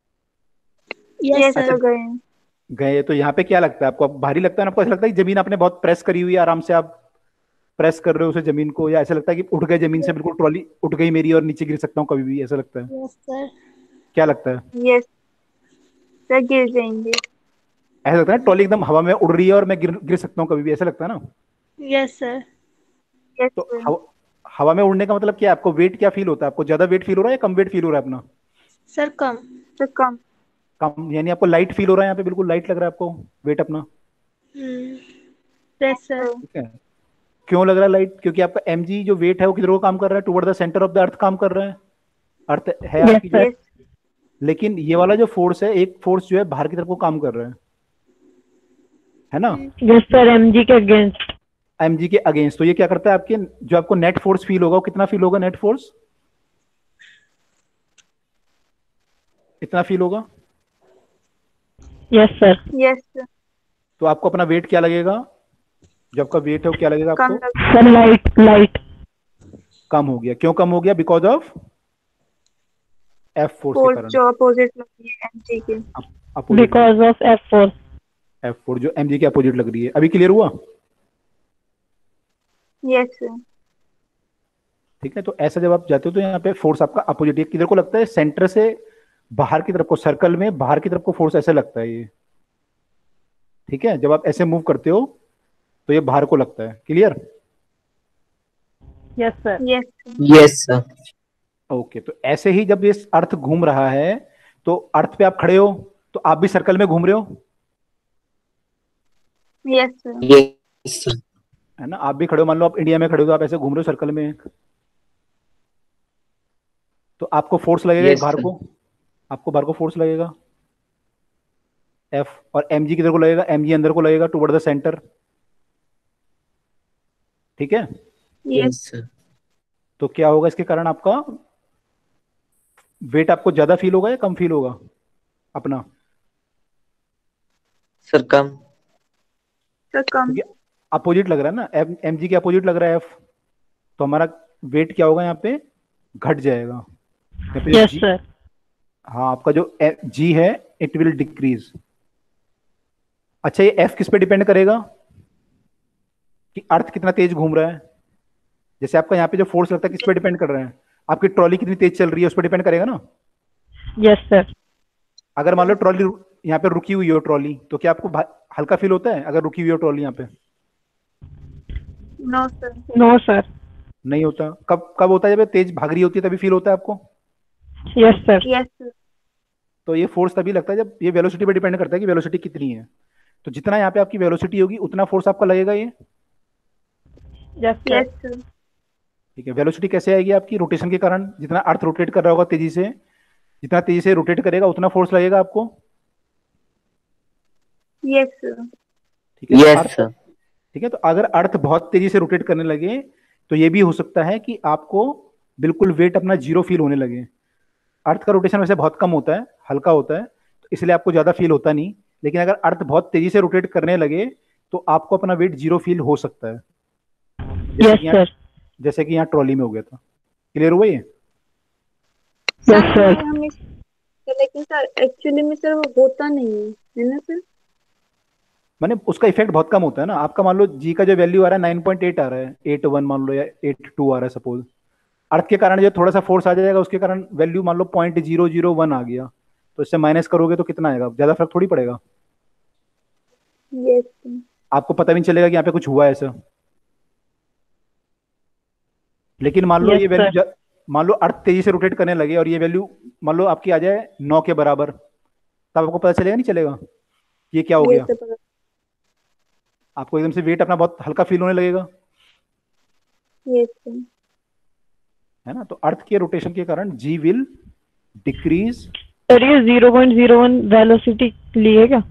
Yes sir sir. गए हैं। गए। तो यहाँ पे क्या लगता है आपको, अब भारी लगता है ना आपको? ऐसा लगता है कि जमीन आपने बहुत प्रेस करी हुई है, आराम से आप प्रेस कर रहे हो उसे जमीन को, या ऐसा लगता है कि उठ गए जमीन से, बिल्कुल ट्रॉली उठ गई मेरी और नीचे गिर सकता हूँ कभी भी, ऐसा लगता है? Yes sir. क्या लगता है? यस सर, गिर जाएंगे। ऐसा लगता है ना ट्रॉली एकदम हवा में उड़ रही है और मैं गिर गिर सकता हूँ कभी भी, ऐसा लगता है ना? Yes sir. यस तो सर। हवा में उड़ने का मतलब क्या है? आपको वेट क्या फील होता है? आपको ज्यादा वेट फील हो रहा है या कम वेट फील हो रहा है अपना? सर कम। सर कम। कम, यानी आपको लाइट फील हो रहा है यहाँ पे, बिल्कुल लाइट लग रहा है आपको वेट अपना। Yes sir. ठीक है। क्यों लग रहा है लाइट? क्योंकि आपका एमजी जो वेट है वो किधर को काम कर रहा है, toward the centre of the earth काम कर रहा है। अर्थ है यस आपकी जो, सर। लेकिन ये वाला जो फोर्स है, एक फोर्स जो है बाहर की तरफ को काम कर रहा है ना? यस सर, एमजी के अगेंस्ट। एमजी के अगेंस्ट। तो ये क्या करता है, आपके जो आपको नेट फोर्स फील होगा वो कितना फील होगा? नेट फोर्स इतना फील होगा। Yes sir. Yes sir. तो आपको अपना वेट क्या लगेगा? जो आपका वेट है वो क्या लगेगा कम आपको? लग। Sir light. कम हो गया। क्यों कम हो गया? बिकॉज ऑफ एफ फोर्स के फोर्स कारण। जो अपोजिट लगती है एमजी के। Opposite, because of F4। F force जो एमजी के अपोजिट लग रही है। अभी क्लियर हुआ? Yes sir. ठीक है। तो ऐसा जब आप जाते हो तो यहाँ पे फोर्स आपका अपोजिट, ये किधर को लगता है? सेंटर से बाहर की तरफ को, सर्कल में बाहर की तरफ को फोर्स ऐसे लगता है ये। ठीक है। जब आप ऐसे मूव करते हो तो ये बाहर को लगता है। Clear? Yes sir. Yes sir. Yes sir. Okay. तो ऐसे ही जब ये अर्थ घूम रहा है, तो अर्थ पे आप खड़े हो तो आप भी सर्कल में घूम रहे हो, यस सर। Yes sir. है ना? आप भी खड़े हो, मान लो आप इंडिया में खड़े हो तो आप ऐसे घूम रहे हो सर्कल में, तो आपको फोर्स लगेगा एक यस बाहर सर। को, आपको बाहर को फोर्स लगेगा एफ, और एमजी किधर को लगेगा? एमजी अंदर को लगेगा, टुवर्ड द सेंटर। ठीक है। Yes yes sir. तो क्या होगा इसके कारण? आपका वेट आपको ज्यादा फील होगा या कम फील होगा अपना? सर कम। सर कम। क्योंकि अपोजिट लग रहा है ना, एमजी के अपोजिट लग रहा है एफ, तो हमारा वेट क्या होगा यहाँ पे? घट जाएगा यहाँ पे। यस जी, सर। हाँ, आपका जो जी है इट विल डिक्रीज। अच्छा, ये एफ किस पे डिपेंड करेगा कि अर्थ कितना तेज घूम रहा है? जैसे आपका यहाँ पे जो फोर्स लगता है किस पे डिपेंड कर रहा है? आपकी ट्रॉली कितनी तेज चल रही है उस पर डिपेंड करेगा ना। Yes sir. अगर मान लो ट्रॉली यहाँ पे रुकी हुई हो ट्रॉली, तो क्या आपको हल्का फील होता है अगर रुकी हुई हो ट्रॉली यहाँ पे? No sir. No sir. नहीं होता। कब कब होता है? जब ये तेज भाग रही होती है तभी फील होता है आपको। Yes sir. Yes sir. तो ये फोर्स तभी लगता है जब ये वेलोसिटी पे डिपेंड करता है कि वेलोसिटी कितनी है। तो जितना यहाँ पे आपकी वेलोसिटी होगी उतना फोर्स आपका लगेगा ये। Yes sir. Yes sir. ठीक है। वेलोसिटी कैसे आएगी आपकी? रोटेशन के कारण। जितना अर्थ रोटेट कर रहा होगा तेजी से, जितना तेजी से रोटेट करेगा उतना फोर्स लगेगा आपको। Yes sir. ठीक है। तो यस अर्थ, सर। ठीक है, तो अगर अर्थ बहुत तेजी से रोटेट करने लगे तो ये भी हो सकता है कि आपको बिल्कुल वेट अपना जीरो फील होने लगे। अर्थ का रोटेशन वैसे बहुत कम होता है, हल्का होता है, तो इसलिए आपको ज्यादा फील होता नहीं। लेकिन अगर अर्थ बहुत तेजी से रोटेट करने लगे तो आपको अपना वेट जीरो फील हो सकता है, यस सर। जैसे कि यहाँ ट्रॉली में हो गया था। क्लियर हुआ ये? Yes sir. हमें लेकिन सर एक्चुअली में सर वो होता नहीं है ना सर? मैंने उसका इफेक्ट बहुत कम होता है ना। आपका मान लो जी का जो वैल्यू आ रहा है 9.8 आ रहा है, 8.1 मान लो, या 8.2 आ रहा है सपोज। अर्थ के कारण जो थोड़ा सा फोर्स आ जाएगा उसके कारण वैल्यू मान लो 0.001 आ गया, तो इससे माइनस करोगे तो कितना आएगा? ज्यादा फर्क थोड़ी पड़ेगा। Yes sir. आपको पता भी नहीं चलेगा कि यहाँ पे कुछ हुआ है ऐसा। लेकिन मान लो यस ये सर। वैल्यू, मान लो अर्थ तेजी से रोटेट करने लगे और ये वैल्यू मान लो आपकी आ जाए 9 के बराबर, तब आपको पता चलेगा नहीं चलेगा कि ये क्या हो ये गया? तो पता। आपको एकदम से वेट अपना बहुत हल्का फील होने लगेगा, ये तो है ना? तो अर्थ के रोटेशन के कारण जी विल डिक्रीज। सर ये 0.01 वेलोसिटी लिए क्या?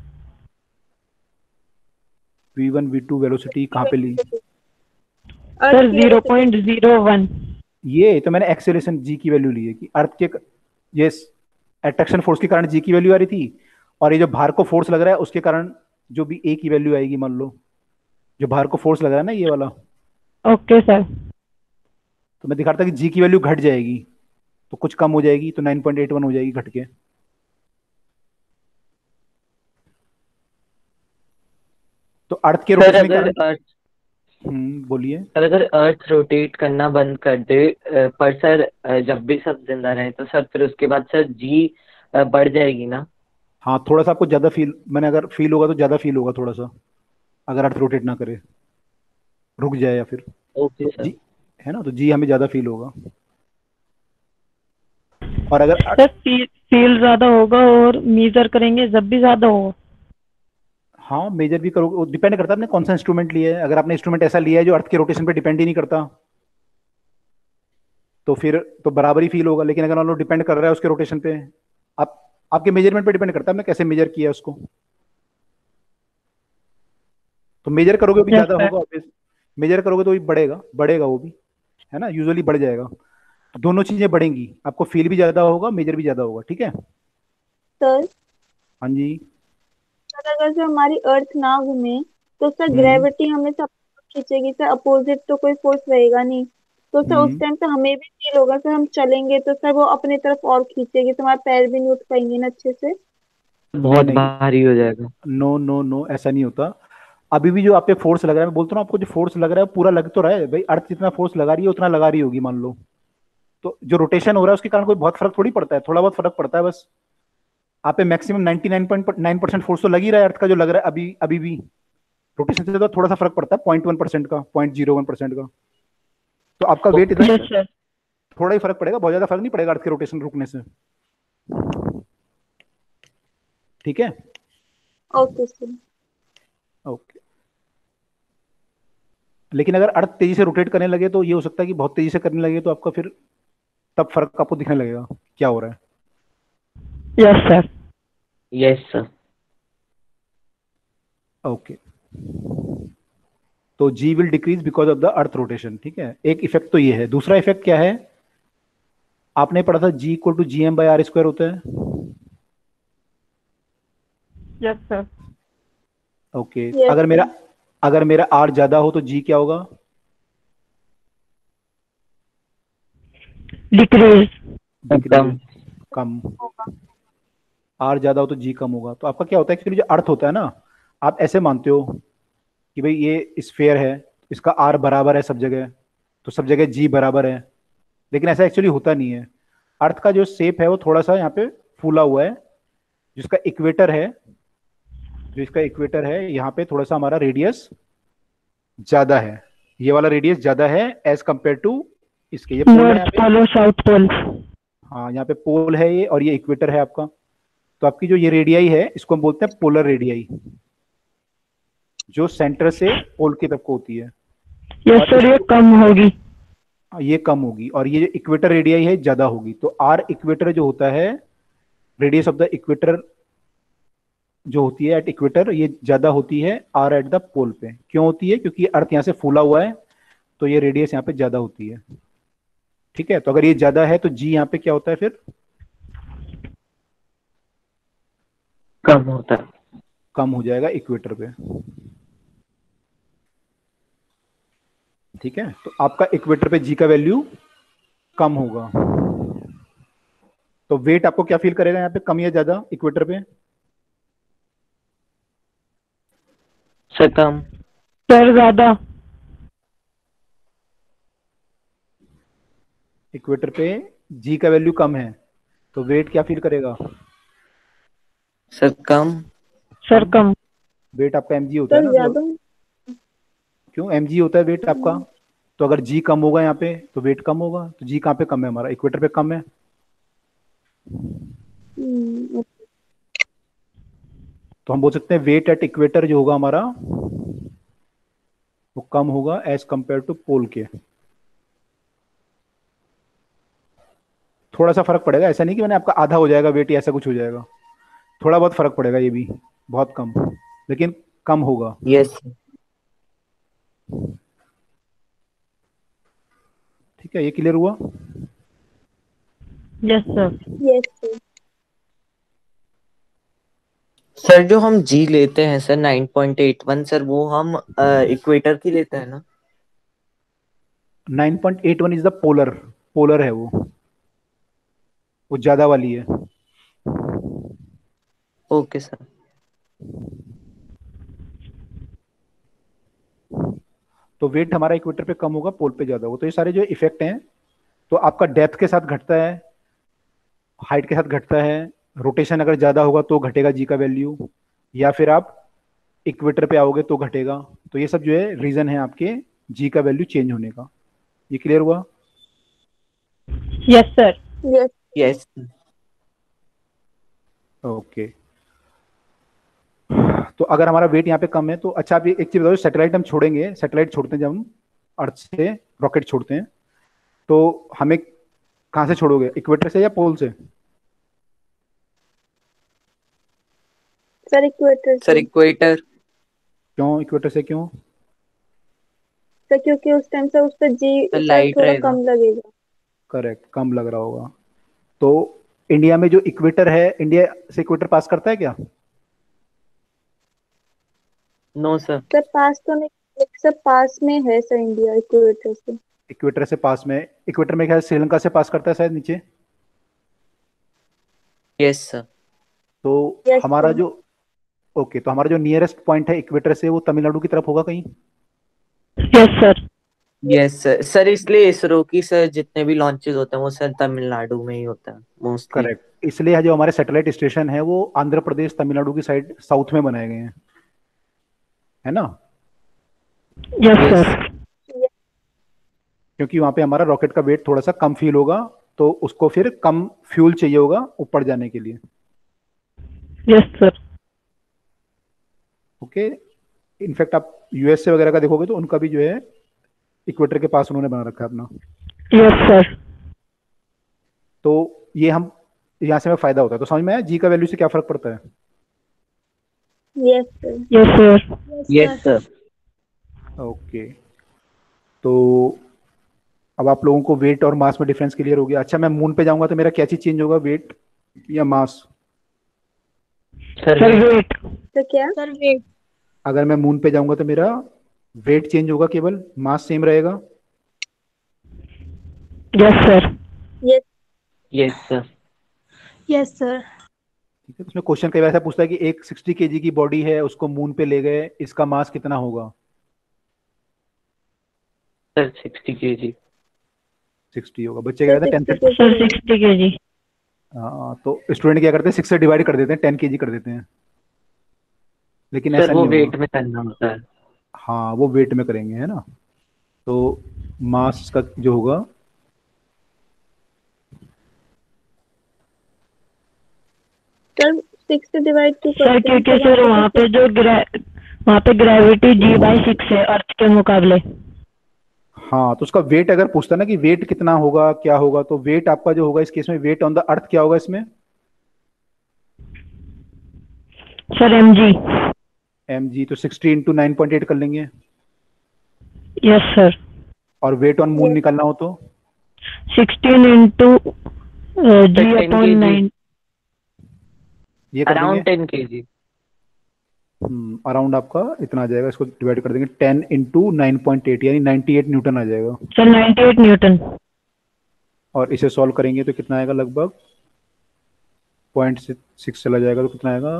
v1 v2 वेलोसिटी कहाँ पे ली? अर्थ सर की वेलोसिटी 0.01। ये तो मैंने एक्सेलरेशन जी की वैल्यू ली है कि अर्थ के, ये अट्रैक्शन फोर्स के कारण जी की वैल्यू आ रही थी, और ये जो भार को फोर्स लग रहा है उसके कारण जो भी ए की वैल्यू आएगी, मान लो जो भार को फोर्स लग रहा है ना ये वाला, ओके सर। तो मैं दिखा रहा था कि जी की वैल्यू घट जाएगी, तो कुछ कम हो जाएगी, तो 9.81 हो जाएगी घट के। तो अर्थ के सर रोटेशन के अगर कारण। अर्थ बोलिए। सर अगर अर्थ रोटेट करना बंद कर दे, पर सर जब भी सब जिंदा रहे तो सर फिर उसके बाद सर जी बढ़ जाएगी ना? हाँ, थोड़ा सा आपको ज्यादा फील, मैंने अगर फील होगा तो ज्यादा फील होगा थोड़ा सा, अगर अर्थ रोटेट ना करे, रुक जाए या फिर, ओके तो सर। जी, है ना, तो जी हमें ज्यादा फील होगा। और अगर सर फील ज्यादा होगा और मेजर करेंगे जब भी ज्यादा होगा। हाँ, मेजर भी करोगे, वो डिपेंड करता है आपने कौन सा इंस्ट्रूमेंट लिया है। अगर आपने इंस्ट्रूमेंट ऐसा लिया है जो अर्थ के रोटेशन पे डिपेंड ही नहीं करता, तो फिर तो बराबर ही फील होगा। लेकिन अगर मान लो डिपेंड कर रहा है उसके रोटेशन पे, आप आपके मेजरमेंट पे डिपेंड करता है आपने कैसे मेजर किया है उसको। तो मेजर करोगे वो भी यस ज्यादा सर। होगा, मेजर करोगे तो भी बढ़ेगा, बढ़ेगा वो भी, है ना, यूजुअली बढ़ जाएगा। तो दोनों चीजें बढ़ेंगी, आपको फील भी ज्यादा होगा, मेजर भी ज्यादा होगा, ठीक है। सर। हाँ जी। सर अगर जो हमारी अर्थ ना घूमे तो सर हम्म ग्रेविटी हमें सब खींचेगी सर, अपोजिट तो कोई फोर्स रहेगा नहीं। तो सर उस हम्म टाइम तो हमें भी फील होगा सर, हम चलेंगे तो सर वो अपनी तरफ और खींचेगी, तो हमारे पैर भी नहीं उठ पाएंगे ना अच्छे से। नहीं बहुत नहीं, भारी हो जाएगा। नो नो नो, ऐसा नहीं होता। अभी भी जो आप पे फोर्स लग रहा है, मैं बोलता हूँ आपको, जो फोर्स लग रहा है वो पूरा लग तो रहा है भाई, अर्थ जितना फोर्स लगा रही है उतना लगा रही होगी मान लो। तो जो रोटेशन हो रहा है उसके कारण कोई बहुत फर्क थोड़ी पड़ता है, थोड़ा बहुत फर्क पड़ता है बस। आप पे मैक्सिमम 99.9% फोर्स तो लग ही रहा है अर्थ का, जो लग रहा है अभी अभी भी। रोटेशन से तो थोड़ा सा फर्क पड़ता है, 0.1% का, 0.01% का। तो आपका वेट इतना, यस सर। थोड़ा ही फर्क पड़ेगा, बहुत ज्यादा फर्क नहीं पड़ेगा अर्थ के रोटेशन रुकने से, ठीक है। Okay sir. ओके। लेकिन अगर अर्थ तेजी से रोटेट करने लगे तो ये हो सकता है कि बहुत तेजी से करने लगे, तो आपका फिर तब फर्क आपको दिखने लगेगा क्या हो रहा है। Yes sir. Yes sir. Okay. तो G will decrease because of the earth rotation, ठीक है। एक इफेक्ट तो ये है। दूसरा इफेक्ट क्या है, आपने पढ़ा था G equal to G M by R square होता है। Yes sir. ओके। यस अगर मेरा आर ज्यादा हो तो जी क्या होगा? डिक्रीज। कम। डिक्रीज, कम। आर ज्यादा हो तो जी कम होगा। तो आपका क्या होता है, एक्चुअली जो अर्थ होता है ना, आप ऐसे मानते हो कि भाई ये स्फेयर है, इसका आर बराबर है सब जगह, तो सब जगह जी बराबर है। लेकिन ऐसा एक्चुअली होता नहीं है। अर्थ का जो शेप है वो थोड़ा सा यहाँ पे फूला हुआ है, जिसका इक्वेटर है, जो इसका इक्वेटर है यहाँ पे थोड़ा सा हमारा रेडियस ज्यादा है। ये वाला रेडियस ज्यादा है एज कंपेयर टू इसके, ये पोल है यहाँ नॉर्थ पे। पोल और साउथ पोल। हाँ, यहाँ पे पोल है ये, और ये इक्वेटर है आपका। तो आपकी जो ये रेडियाई है इसको हम बोलते हैं पोलर रेडियाई, जो सेंटर से पोल की तरफ को होती है। यस और सर ये इसको, कम होगी। ये कम होगी, और ये जो इक्वेटर रेडियाई है ज्यादा होगी। तो आर इक्वेटर जो होता है, रेडियस ऑफ द इक्वेटर जो होती है एट इक्वेटर, ये ज्यादा होती है आर एट द पोल पे। क्यों होती है? क्योंकि अर्थ यहाँ से फूला हुआ है, तो ये रेडियस यहाँ पे ज्यादा होती है, ठीक है। तो अगर ये ज्यादा है तो जी यहाँ पे क्या होता है फिर? कम होता है। कम हो जाएगा इक्वेटर पे, ठीक है। तो आपका इक्वेटर पे जी का वैल्यू कम होगा। तो वेट आपको क्या फील करेगा यहाँ पे, कम या ज्यादा इक्वेटर पे? सर कम। सर ज्यादा। इक्वेटर पे जी का वैल्यू कम है, तो वेट क्या फील करेगा? सर कम। सर कम। कम। वेट आपका एम जी होता है सर ना, तो ज्यादा। क्यों एम जी होता है वेट आपका? तो अगर जी कम होगा यहाँ पे तो वेट कम होगा। तो जी कहाँ पे कम है हमारा? इक्वेटर पे कम है। हम्म, तो हम बोल सकते हैं वेट एट इक्वेटर जो होगा हमारा वो कम होगा एज कंपेयर टू पोल के। थोड़ा सा फर्क पड़ेगा, ऐसा नहीं कि मैंने आपका आधा हो जाएगा वेट या ऐसा कुछ हो जाएगा, थोड़ा बहुत फर्क पड़ेगा, ये भी बहुत कम, लेकिन कम होगा। यस। ठीक है, ये क्लियर हुआ? Yes sir. Yes sir. Sir जो हम जी लेते हैं सर 9.81 सर, वो हम इक्वेटर की लेते हैं ना? 9.81 इज द पोलर, पोलर है वो ज्यादा वाली है। Okay sir. तो वेट हमारा इक्वेटर पे कम होगा, पोल पे ज्यादा होगा। तो ये सारे जो इफेक्ट हैं, तो आपका डेप्थ के साथ घटता है, हाइट के साथ घटता है, रोटेशन अगर ज्यादा होगा तो घटेगा जी का वैल्यू, या फिर आप इक्वेटर पे आओगे तो घटेगा। तो ये सब जो है रीजन है आपके जी का वैल्यू चेंज होने का। ये क्लियर हुआ? Yes sir. Yes. Yes. Okay. तो अगर हमारा वेट यहाँ पे कम है तो अच्छा, आप एक चीज बताओ, सैटेलाइट हम छोड़ेंगे, सैटेलाइट छोड़ते हैं जब हम अर्थ से रॉकेट छोड़ते हैं, तो हमें कहाँ से छोड़ोगे, इक्वेटर से या पोल से? सर इक्वेटर सर से। इक्वेटर। क्यों इक्वेटर से, क्यों? सर क्योंकि उस टाइम से उस पर जी सर सर लाइट थोड़ा रहेगा। कम लगेगा। करेक्ट, कम लग रहा होगा। तो इंडिया में जो इक्वेटर है, इंडिया से इक्वेटर पास करता है क्या? No sir. सर पास तो नहीं, सर पास में है सर इंडिया इक्वेटर से। इक्वेटर से पास में, इक्वेटर में क्या श्रीलंका से पास करता है शायद नीचे। Yes sir. तो यस हमारा सर। जो, ओके, तो हमारा जो नियरेस्ट पॉइंट है इक्वेटर से वो तमिलनाडु की तरफ होगा कहीं। Yes sir. Yes sir. Sir इसलिए इसरो की सर जितने भी लॉन्चेस होते हैं वो सर तमिलनाडु में ही होता है मोस्टली। करेक्ट, इसलिए जो हमारे सैटेलाइट स्टेशन है वो आंध्र प्रदेश तमिलनाडु की साइड साउथ में बनाए गए हैं, है ना? Yes yes. सर। क्योंकि वहां पे हमारा रॉकेट का वेट थोड़ा सा कम फील होगा, तो उसको फिर कम फ्यूल चाहिए होगा ऊपर जाने के लिए। Yes sir. ओके। इनफैक्ट आप यूएसए वगैरह का देखोगे तो उनका भी जो है इक्वेटर के पास उन्होंने बना रखा है अपना। Yes sir. तो ये हम यहाँ से हमें फायदा होता है। तो समझ में आया जी का वैल्यू से क्या फर्क पड़ता है? Yes sir. Yes sir. Yes sir. Okay. तो अब आप लोगों को वेट और मास में डिफरेंस क्लियर हो गया। अच्छा, मैं मून पे जाऊंगा तो मेरा क्या चीज चेंज होगा, वेट या मास? Sir weight. सर क्या? Sir weight. अगर मैं मून पे जाऊंगा तो मेरा वेट चेंज होगा, केवल मास सेम रहेगा। Yes sir. Yes. Yes sir. Yes sir. ठीक है, उसमें क्वेश्चन कई बार ऐसा पूछता है कि एक 60 केजी की बॉडी है, उसको मून पे ले गए, इसका मास कितना होगा? Sir 60 kg। 60 होगा। बच्चे कह सर रहे थे 10 60 से। सर के। 60 kg। हाँ, तो स्टूडेंट क्या करते हैं, 6 से डिवाइड कर देते हैं, 10 केजी कर देते हैं, लेकिन सर ऐसा वो नहीं होगा। वेट में करना होता है। हाँ, वो वेट में करेंगे, है ना? तो मास का जो होगा, सर 6 से डिवाइड क्यों सर करते हैं? क्योंकि तो सर वहाँ पे ग्रेविटी G/6 है अर्थ के मुकाबले। हाँ, तो उसका वेट अगर पूछता ना कि वेट कितना होगा क्या होगा, तो वेट आपका जो होगा इस केस में, वेट ऑन द अर्थ क्या होगा इसमें? Sir mg। mg, तो 60 इंटू 9.8 कर लेंगे। Yes sir. और वेट ऑन मून निकालना हो तो 16 इंटू सर जी 10 अपॉन kg। 9। ये कर देंगे। Around 10 kg। अराउंड आपका इतना आ जाएगा, इसको डिवाइड कर देंगे 10 इंटू 9.8, यानी 98 न्यूटन आ जाएगा। Sir 98 newton. और इसे सॉल्व करेंगे तो कितना आएगा, लगभग 0.6 चला जाएगा, तो कितना आएगा,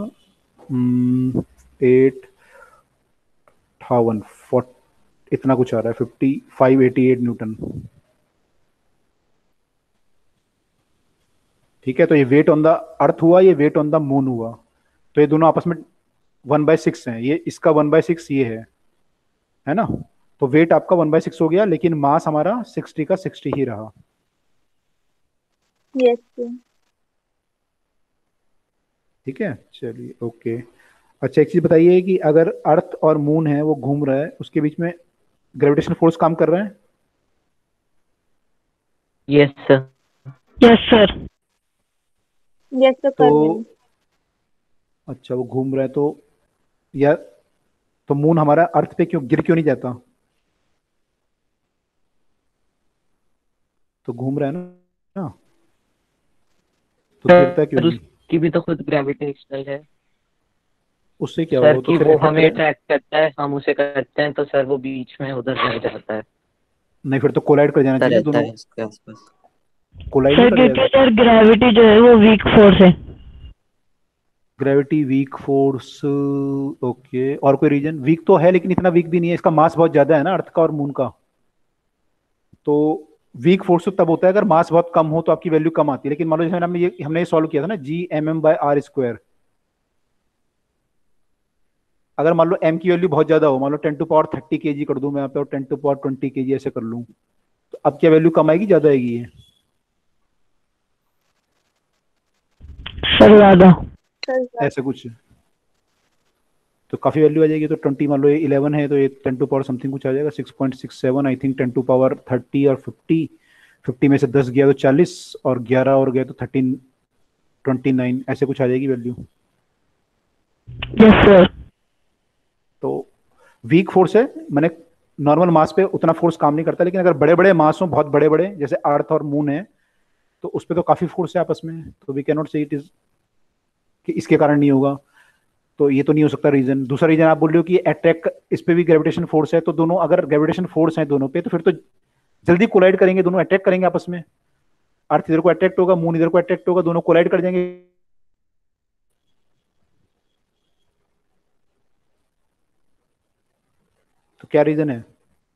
8,000 इतना कुछ आ रहा है, 5588 न्यूटन। ठीक है, तो ये वेट ऑन द अर्थ हुआ, ये वेट ऑन द मून हुआ, तो ये दोनों आपस में 1/6 है, ये इसका 1/6 ये है ना? तो वेट आपका 1/6 हो गया, लेकिन मास हमारा 60 का 60 ही रहा। Yes sir. ठीक है, चलिए, ओके। अच्छा, एक चीज बताइए कि अगर अर्थ और मून है वो घूम रहा है, उसके बीच में ग्रेविटेशन फोर्स काम कर रहा है? Yes sir. Yes sir. Yes sir, तो कर रहे हैं। अच्छा, वो घूम रहा है तो, या तो मून हमारा अर्थ पे क्यों गिर क्यों नहीं जाता? तो घूम रहा है ना, तो गिरता क्यों सर नहीं? उसकी भी तो खुद ग्रेविटेशनल है उससे क्या होगा, सर, वो तो कि फिर वो अट्रैक्ट हमें करेगा। अट्रैक्ट करता है, हम उसे करते हैं, तो सर वो बीच में उधर रह जाता है, नहीं, फिर तो कोलाइड कर जाना चाहिए ना रहता दोनों। है उसके आसपास। कोलाइड नहीं सर कर क्योंकि जाएगा? सर ग्रेविटी जो है वो वीक फोर्स है। Gravity weak force, okay. और कोई रीजन? वीक तो है लेकिन इतना वीक भी नहीं है, इसका मास बहुत ज्यादा है ना अर्थ का और मून का। तो वीक फोर्स तो तब होता है अगर मास बहुत कम हो तो आपकी वैल्यू कम आती है। लेकिन मान लो जैसे हमने ये सॉल्व किया था ना, G mm/r²। अगर मान लो m की वैल्यू बहुत ज्यादा हो, मान लो 10⁻30 kg कर दूं मैं यहाँ पे और 10⁻20 kg ऐसे कर लूं, तो अब क्या वैल्यू कम आएगी ज्यादा आएगी ये? सर ज्यादा। सर ऐसे कुछ, तो काफी वैल्यू आ जाएगी। तो 20, मान लो ये 11 है तो ये 10 टू पावर समथिंग कुछ आ जाएगा, 6.67 आई थिंक। 10⁻30 और 50 में से 10 गया तो 40, और 11 और गया तो 1329, ऐसे कुछ आ जाएगी वैल्यू। Yes sir. तो वीक फोर्स है, मैंने नॉर्मल मास पे उतना फोर्स काम नहीं करता, लेकिन अगर बड़े बड़े मास हो, बहुत बड़े बड़े, जैसे अर्थ और मून है, तो उस पर तो काफी फोर्स है आपस में, तो we can not say it is कि इसके कारण नहीं होगा। तो ये तो नहीं हो सकता रीजन। दूसरा रीजन आप बोल रहे हो कि अट्रैक्ट, इस पे भी ग्रेविटेशन फोर्स है, तो दोनों अगर ग्रेविटेशन फोर्स है दोनों पे, तो फिर तो जल्दी कोलाइड करेंगे, दोनों अट्रैक्ट करेंगे आपस में। अर्थ इधर को अट्रैक्ट होगा, मून इधर को अट्रैक्ट होगा, दोनों कोलाइड कर जाएंगे। तो क्या रीजन है?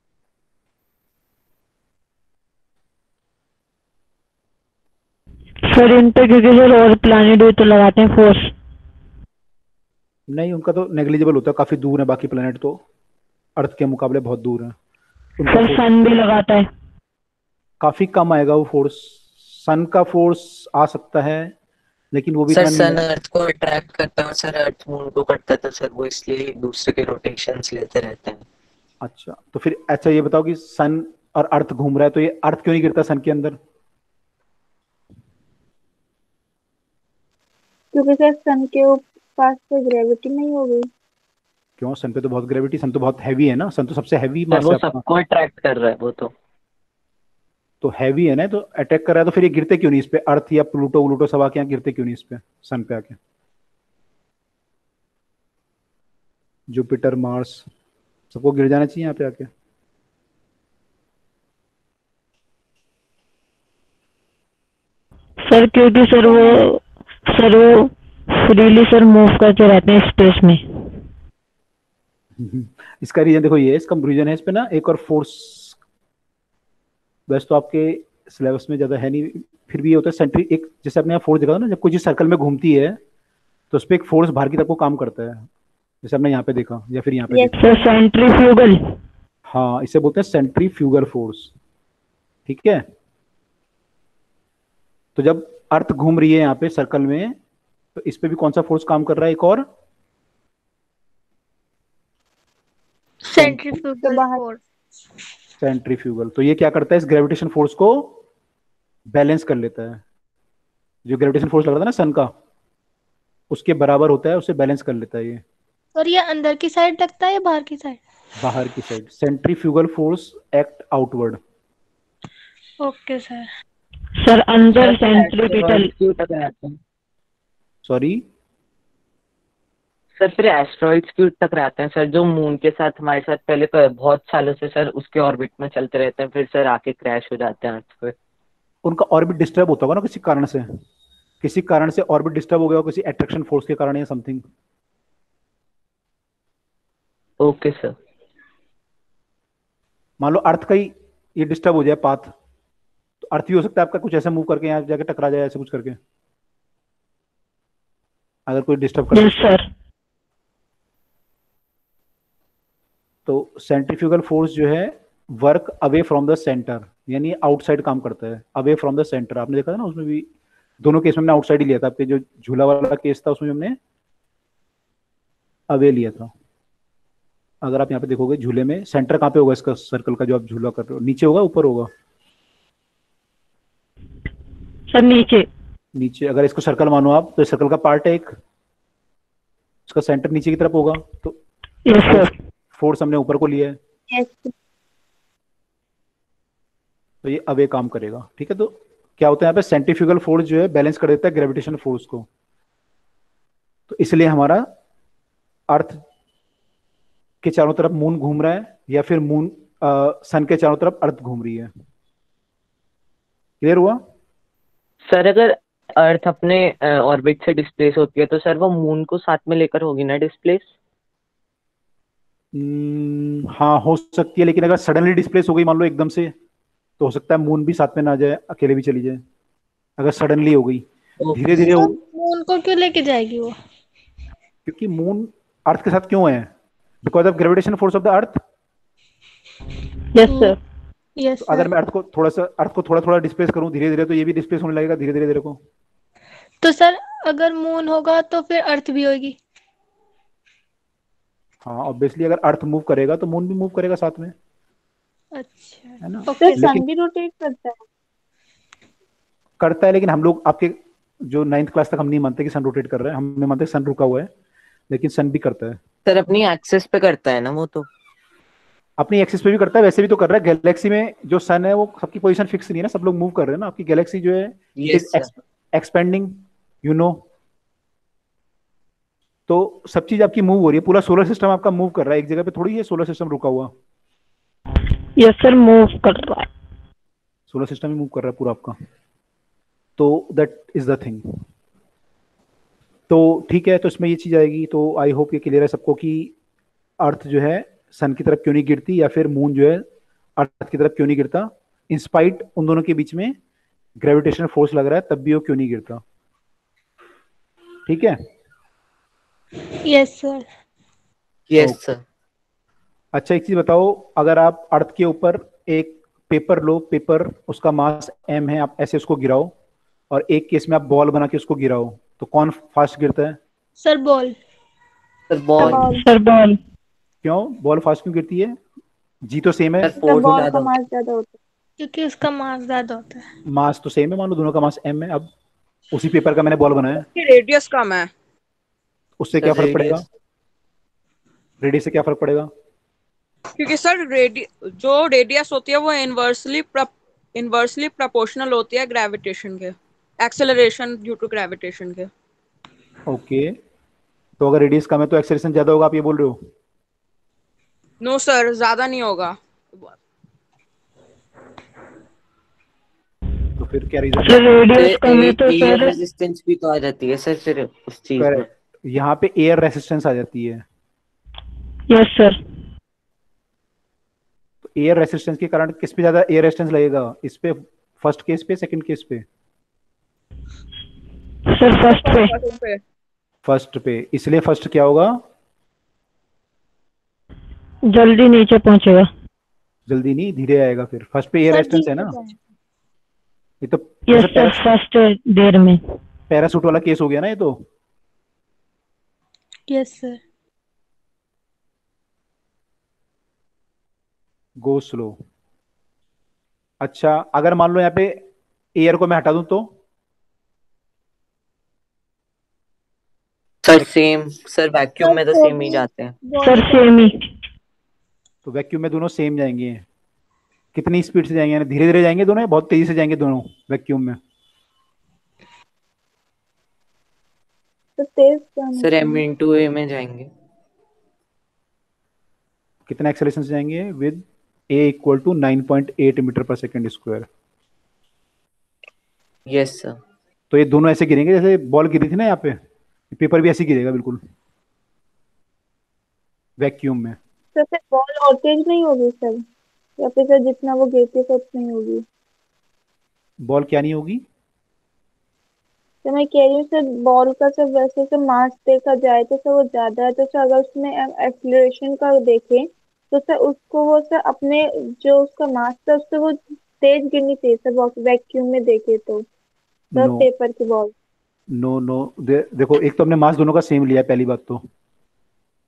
सर इन पे क्योंकि सर और प्लानिट भी तो लगाते हैं फोर्स। नहीं, उनका तो नेग्लिजिबल होता है, काफी दूर है बाकी प्लेनेट तो, अर्थ के मुकाबले बहुत दूर है। उनका सर फोर्स सन भी लगाता है। काफी कम आएगा वो फोर्स। सन का फोर्स आ सकता है, लेकिन वो भी सर इतना नहीं सन है। अर्थ को अट्रैक्ट करता है और सर अर्थ मून को करता है, तो सर वो इसलिए एक दूसरे के रोटेशंस लेते रहते हैं। अच्छा, तो फिर अच्छा ये बताओ कि सन और अर्थ घूम रहा है, तो ये अर्थ क्यों नहीं गिरता सन के अंदर? क्योंकि सर सन के पास से ग्रेविटी नहीं हो गई। क्यों? सन पे तो बहुत ग्रेविटी, सन तो बहुत हैवी है ना, सन तो सबसे हैवी सर मास वो है अपना। सबको अट्रैक्ट कर रहा है वो तो हैवी है ना, तो अटैक कर रहा है, तो फिर ये गिरते क्यों नहीं इस पे? अर्थ या प्लूटो वलूटो सब आके यहाँ गिरते क्यों नहीं इस पे, सन पे आके? जुपिटर, मार्स, सबको गिर जाना चाहिए यहाँ पे आके। सर क्योंकि सर वो फ्रीली सर मूव करते रहते हैं स्पेस में। इसका रीजन देखो, ये इसका रीजन है इस पे ना एक और फोर्स। वैसे तो आपके सिलेबस में ज्यादा है नहीं, फिर भी ये होता है सेंट्री, एक जैसे आपने यहाँ फोर्स देखा था ना, जब कोई चीज सर्कल में घूमती है तो उस पर एक फोर्स बाहर की तरफ को काम करता है, जैसे आपने यहाँ पे देखा या फिर यहाँ पे यस देखा। Sir centrifugal. हाँ, इसे बोलते हैं सेंट्रीफ्यूगल फोर्स। ठीक है, तो जब अर्थ घूम रही है यहाँ पे सर्कल में, तो इस पे भी कौन सा फोर्स काम कर रहा है एक और? तो सेंट्रीफ्यूगल बाहर। फोर्स। सेंट्रीफ्यूगल। तो ये क्या करता है, इस ग्रेविटेशन फोर्स को बैलेंस कर लेता है। जो ग्रेविटेशन फोर्स लग रहा था ना सन का, उसके बराबर होता है, उसे बैलेंस कर लेता है ये। और ये अंदर की साइड लगता है या बाहर की साइड? बाहर की side. Centrifugal force act outward. Okay sir. Sir अंदर सर फिर सेंट्रीपिटल। एस्ट्रॉइड्स क्यों टकराते हैं? सॉरी? सर फिर एस्ट्रॉइड्स क्यों टकराते हैं सर, जो मून के साथ हमारे साथ पहले बहुत सालों से सर उसके ऑर्बिट में चलते रहते हैं, फिर सर आके क्रैश हो जाते हैं अर्थ पे? उनका ऑर्बिट डिस्टर्ब होता होगा ना किसी कारण से, किसी कारण से ऑर्बिट डिस्टर्ब हो गया हो, किसी अट्रैक्शन फोर्स के कारण या समथिंग। Okay sir. मान लो अर्थ का ही ये डिस्टर्ब हो जाए पाथ, तो अर्थ भी हो सकता है आपका कुछ ऐसे मूव करके यहाँ जाके टकरा जाए, ऐसे कुछ करके, अगर कोई डिस्टर्ब कर दे यस सर। तो सेंट्रीफ्यूगल फोर्स जो है work away from the centre, यानी आउटसाइड काम करता है, अवे फ्रॉम द सेंटर। आपने देखा था ना उसमें भी, दोनों केस में हमने आउटसाइड ही लिया था। आपके जो झूला वाला केस था उसमें हमने अवे लिया था। अगर आप यहाँ पे देखोगे झूले में सेंटर कहाँ पे होगा इसका, सर्कल का जो आप झूला कर रहे हो, नीचे होगा ऊपर होगा? सर नीचे। नीचे। अगर इसको सर्कल मानो आप तो सर्कल का पार्ट है एक, इसका सेंटर नीचे की तरफ होगा, तो यस सर। फोर्स हमने ऊपर को लिया है, यस तो ये अवे काम करेगा। ठीक है, तो क्या होता है यहाँ पे, सेंट्रीफ्यूगल फोर्स जो है बैलेंस कर देता है ग्रेविटेशनल फोर्स को। तो इसलिए हमारा अर्थ के चारों तरफ मून घूम रहा है, या फिर मून सन के चारों तरफ अर्थ घूम रही है। क्लियर हुआ? सर अगर अर्थ अपने ऑर्बिट से डिस्प्लेस होती है तो सर वो मून को साथ में लेकर होगी ना डिस्प्लेस? हाँ हो सकती है, लेकिन अगर सडनली डिस्प्लेस हो गई मान लो एकदम से, तो हो सकता है मून भी साथ में ना जाए, अकेले भी चली जाए। अगर सडनली हो गई, धीरे धीरे तो हो, मून को क्यों लेके जाएगी वो? क्योंकि मून अर्थ के साथ क्यों है? Because of gravitation force of the earth. Yes sir. Yes तो अगर सर। मैं अर्थ को थोड़ा थोड़ा डिस्प्लेस करूं धीरे धीरे, तो ये भी डिस्प्लेस होने लगेगा धीरे धीरे धीरे को। तो सर अगर मून होगा तो फिर अर्थ भी होगी। हाँ ऑब्वियसली, अगर अर्थ मूव करेगा तो मून भी मूव करेगा साथ में, अच्छा है ना? तो ओके सन लेकिन भी रोटेट करता है। करता है, लेकिन हम लोग आपके जो 9th क्लास तक हम नहीं मानते कि सन रोटेट कर रहा है, हम मानते हैं सन रुका हुआ है, लेकिन सन भी करता है। सर अपनी एक्सेस पे करता है ना वो तो। अपनी एक्सिस पे भी करता है, वैसे भी तो कर रहा है। गैलेक्सी में जो सन है वो सबकी पोजीशन फिक्स नहीं है ना, सब लोग मूव कर रहे हैं ना। आपकी गैलेक्सी जो है yes is sir. Expanding, you know. तो सब चीज आपकी मूव हो रही है, पूरा सोलर सिस्टम आपका मूव कर रहा है, एक जगह पे थोड़ी है सोलर सिस्टम रुका हुआ। यस सर, मूव कर रहा है। सोलर सिस्टम ही मूव कर रहा है पूरा आपका। तो दैट इज द थिंग। तो ठीक है, तो इसमें ये चीज आएगी। तो आई होप ये क्लियर है सबको कि अर्थ जो है सन की तरफ क्यों नहीं गिरती, या फिर मून जो है अर्थ की तरफ क्यों नहीं गिरता। इंस्पाइट उन दोनों के बीच में ग्रेविटेशनल फोर्स लग रहा है, तब भी वो क्यों नहीं गिरता। ठीक है। Yes sir. Yes sir. अच्छा एक चीज बताओ, अगर आप अर्थ के ऊपर एक पेपर लो, पेपर उसका मास m है, आप ऐसे उसको गिराओ, और एक केस में आप बॉल बना के उसको गिराओ, तो कौन फास्ट गिरता है? Sir ball. Sir ball. Ball. Sir ball. क्यों बॉल फास्ट क्यों गिरती है? जी तो सेम है, सर फोर्स बॉल ज्यादा का होता मास ज्यादा होता क्योंकि उसका मास ज्यादा होता है। मास तो सेम है, मान लो दोनों का मास m है। अब उसी पेपर का मैंने बॉल बनाया, उसकी रेडियस कम है। उससे है। क्या सर फर्क पड़ेगा? रेडियस। रेडियस से क्या फर्क पड़ेगा? क्योंकि सर जो रेडियस होती है वो इनवर्सली प्रोपोर्शनल होती है ग्रेविटेशन के, एक्सेलरेशन ड्यू टू ग्रेविटेशन के। ओके, तो अगर रेडियस कम है तो एक्सेलरेशन ज्यादा होगा, आप ये बोल रहे हो? नो सर, ज्यादा नहीं होगा। तो फिर क्या रीजन सर है? रेडियस कम है तो एयर सर। रेजिस्टेंस भी तो आ जाती है सर फिर उस चीज में। करेक्ट, यहाँ पे एयर रेसिस्टेंस आ जाती है। Yes sir. तो एयर रेसिस्टेंस के कारण किस पे ज्यादा एयर रेसिस्टेंस लगेगा, इस पे, फर्स्ट केस पे, सेकंड केस पे? सर फर्स्ट पे। पे। फर्स्ट पे। इसलिए फर्स्ट क्या होगा? जल्दी नीचे पहुंचेगा। जल्दी नहीं, धीरे आएगा। फिर फर्स्ट पे एयर सर रेसिस्टेंस है धीरे ना, जाए। ये तो यस जैसे सर, फर्स्ट देर में। पैरासूट वाला केस हो गया ना ये तो। Yes sir. Go slow. अच्छा अगर मान लो यहाँ पे एयर को मैं हटा दूं तो? Sir same. सर वैक्यूम में तो सेम ही बॉडी जाते हैं। सर सेम ही। तो वैक्यूम में दोनों सेम जाएंगे। कितनी स्पीड से जाएंगे, यानी धीरे धीरे जाएंगे दोनों, या बहुत तेजी से जाएंगे दोनों वैक्यूम में? तो तेज जाना सर चाहिए। m/a में जाएंगे। कितना एक्सेलरेशन से जाएंगे? With a equal to 9.8 metre per second square. Yes sir. तो ये दोनों ऐसे गिरेंगे जैसे बॉल गिरी थी ना यहाँ पे, पेपर भी ऐसे गिरेगा बिल्कुल वैक्यूम में। तो फिर बॉल और तेज नहीं होगी सर, या फिर सर जितना वो गिरती है उतना ही होगी? बॉल क्या नहीं होगी? तो मैं कह रही हूँ सर, बॉल का सर वैसे सर मास देखा जाए तो सर वो ज्यादा है, तो सर अगर उसमें एक्सीलरेशन का देखें तो सर उसको वो सर अपने जो उसका मास था उससे वो तेज गिरनी चाहिए सर, वैक्यूम में देखे तो सर नो पेपर की बॉल। नो नो, देखो एक तो हमने मास दोनों का सेम लिया है, पहली बात तो।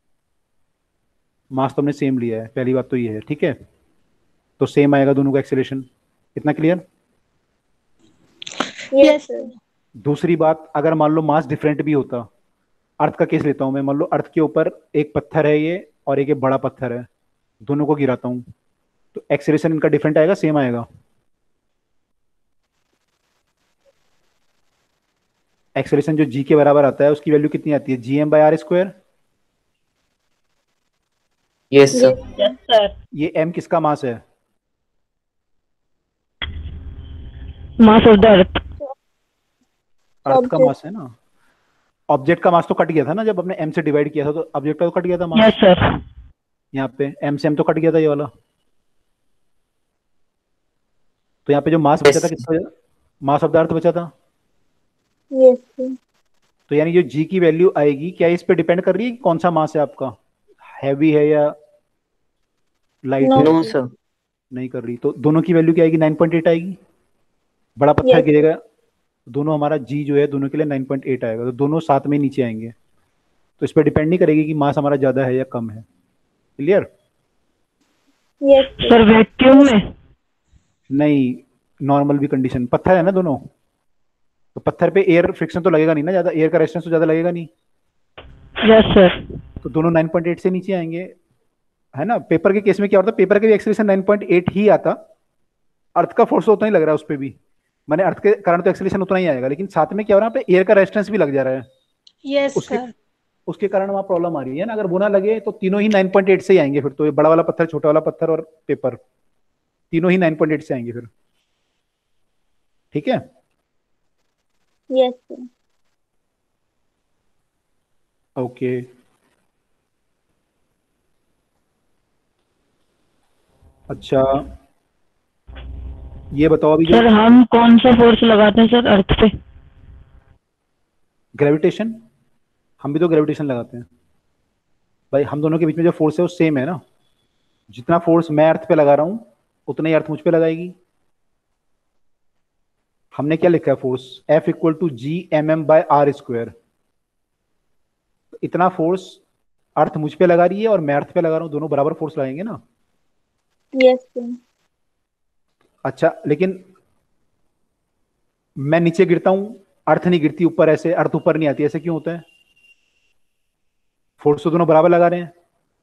मास तो हमने सेम लिया है, पहली बात तो ये है, ठीक है। तो सेम आएगा दोनों का एक्सेलरेशन। इतना क्लियर? Yes yes. सर। दूसरी बात, अगर मान लो मास डिफरेंट भी होता, अर्थ का केस लेता हूं मैं, मान लो अर्थ के ऊपर एक पत्थर है ये और एक ये बड़ा पत्थर है, दोनों को गिराता हूं, तो एक्सेलरेशन इनका डिफरेंट आएगा सेम आएगा? एक्सेलरेशन जो जी के बराबर आता है उसकी वैल्यू कितनी आती है? GM/r²। Yes sir. Yes yes sir. ये m किसका मास है? मास ऑफ द अर्थ। अर्थ का ऑब्जेक्ट। मास है ना। ऑब्जेक्ट का मास तो कट गया था ना जब हमने m से डिवाइड किया था, तो ऑब्जेक्ट का तो कट गया था यस मास। सर। यहाँ पे m से m तो कट गया था ये वाला, तो यहाँ पे जो मास बचा था यस किसका? मास ऑफ द अर्थ बचा था। Yes sir. तो यानी जो g की वैल्यू आएगी, क्या इस पे डिपेंड कर रही है कि कौन सा मास है आपका, हैवी है या लाइट नो है? No sir. सर। नहीं कर रही। तो दोनों की वैल्यू क्या आएगी? 9.8 आएगी। बड़ा पत्थर यस सर। गिरेगा, दोनों हमारा जी जो है दोनों के लिए 9.8 आएगा, तो दोनों साथ में नीचे आएंगे। तो इस पर डिपेंड नहीं करेगी कि मास हमारा ज्यादा है या कम है। Clear? Yes sir. Sir vacuum में? नहीं, नॉर्मल भी कंडीशन, पत्थर है ना दोनों, तो पत्थर पे एयर फ्रिक्शन तो लगेगा नहीं ना ज्यादा, एयर का रेजिस्टेंस तो ज्यादा लगेगा नहीं, यस सर। तो दोनों 9.8 से नीचे आएंगे, है ना। पेपर के केस में क्या होता है, पेपर के भी एक्सेलरेशन 9.8 ही आता, अर्थ का फोर्स तो उतना ही लग रहा है उस पर भी, मैंने अर्थ के कारण तो एक्सेलरेशन उतना ही आएगा, लेकिन साथ में क्या हो रहा है, एयर का रेजिस्टेंस भी लग जा रहा है, यस उसके सर। उसके कारण वहां प्रॉब्लम आ रही है ना। अगर वो ना लगे तो तीनों ही 9.8 से ही आएंगे फिर, तो ये बड़ा वाला पत्थर, छोटा वाला पत्थर और पेपर, तीनों ही 9.8 से आएंगे फिर। ठीक है? Yes sir. ओके। अच्छा, ये बताओ अभी जो सर हम कौन सा फोर्स लगाते हैं सर अर्थ पे? ग्रेविटेशन, हम भी तो ग्रेविटेशन लगाते हैं भाई, हम दोनों के बीच में जो फोर्स है वो सेम है ना, जितना फोर्स मैं अर्थ पे लगा रहा हूं उतना ही अर्थ मुझ पे लगाएगी। हमने क्या लिखा है फोर्स, F=G/m/r²। इतना फोर्स अर्थ मुझ पे लगा रही है और मैं अर्थ पे लगा रहा हूं, दोनों बराबर फोर्स लगाएंगे ना। Yes sir. अच्छा, लेकिन मैं नीचे गिरता हूं, अर्थ नहीं गिरती ऊपर, ऐसे अर्थ ऊपर नहीं आती, ऐसे क्यों होता है? फोर्स तो दोनों बराबर लगा रहे हैं।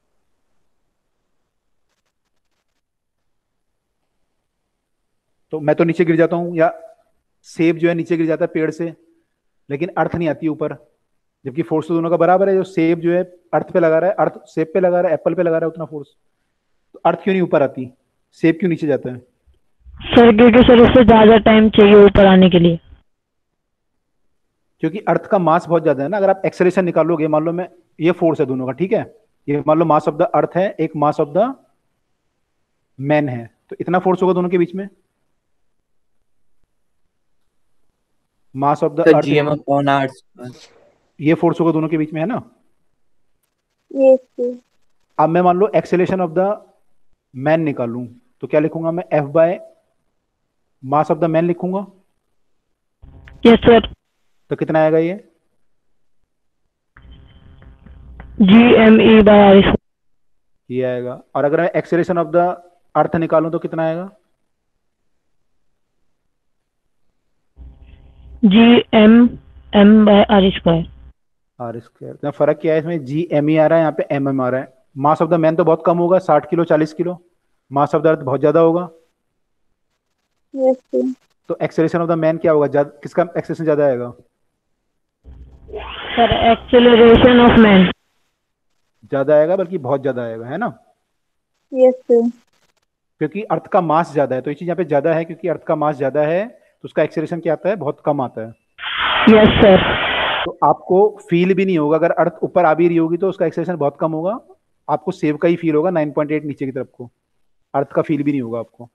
तो मैं तो नीचे गिर जाता हूं, या सेब जो है नीचे गिर जाता है पेड़ से, लेकिन अर्थ नहीं आती ऊपर, जबकि फोर्स तो दोनों का बराबर है। जो सेब जो है अर्थ पे लगा रहा है, अर्थ सेब पे लगा रहा है, एप्पल पे लगा रहा है उतना फोर्स, तो अर्थ क्यों नहीं ऊपर आती, सेब क्यों नीचे जाता है? सर क्योंकि सर उससे ज्यादा टाइम चाहिए ऊपर आने के लिए। क्योंकि अर्थ का मास बहुत ज्यादा है ना। अगर आप एक्सेलरेशन निकालोगे, मान लो मैं, ये फोर्स है दोनों का, ठीक है, ये मान लो मास ऑफ द अर्थ है, एक मास ऑफ द मैन है, तो इतना फोर्स होगा दोनों के बीच में, mass of the sir earth, GM/r। ये फोर्स होगा दोनों के बीच में, है ना। Yes sir. अब मैं मान लो एक्सेलरेशन ऑफ द मैन निकालूं, तो क्या लिखूंगा मैं, F/मास ऑफ द मैन लिखूंगा। Yes sir. तो कितना आएगा ये? GME/r²। ये आएगा। और अगर मैं एक्सेलरेशन ऑफ द अर्थ निकालूं तो कितना आएगा? GMM/r²। r²। तो फर्क क्या है इसमें, GME आ रहा है, यहाँ पे MM आ रहा है। मास ऑफ द मैन तो बहुत कम होगा, 60 kilo 40 kilo, mass of the earth बहुत ज्यादा होगा। Yes sir. तो एक्सेलरेशन ऑफ द मैन क्या होगा, किसका एक्सेलरेशन ज्यादा आएगा? Sir acceleration of man. ज्यादा आएगा, बल्कि बहुत ज्यादा आएगा, है ना, यस सर। क्योंकि अर्थ का मास ज्यादा है, तो ये चीज यहाँ पे ज्यादा है, क्योंकि अर्थ का मास ज्यादा है तो उसका एक्सेलरेशन क्या आता है, बहुत कम आता है। Yes sir. तो आपको फील भी नहीं होगा, अगर अर्थ ऊपर आ भी रही होगी तो उसका एक्सेलरेशन बहुत कम होगा, आपको सेव का ही फील होगा 9.8 नीचे की तरफ को, अर्थ का फील भी नहीं होगा आपको।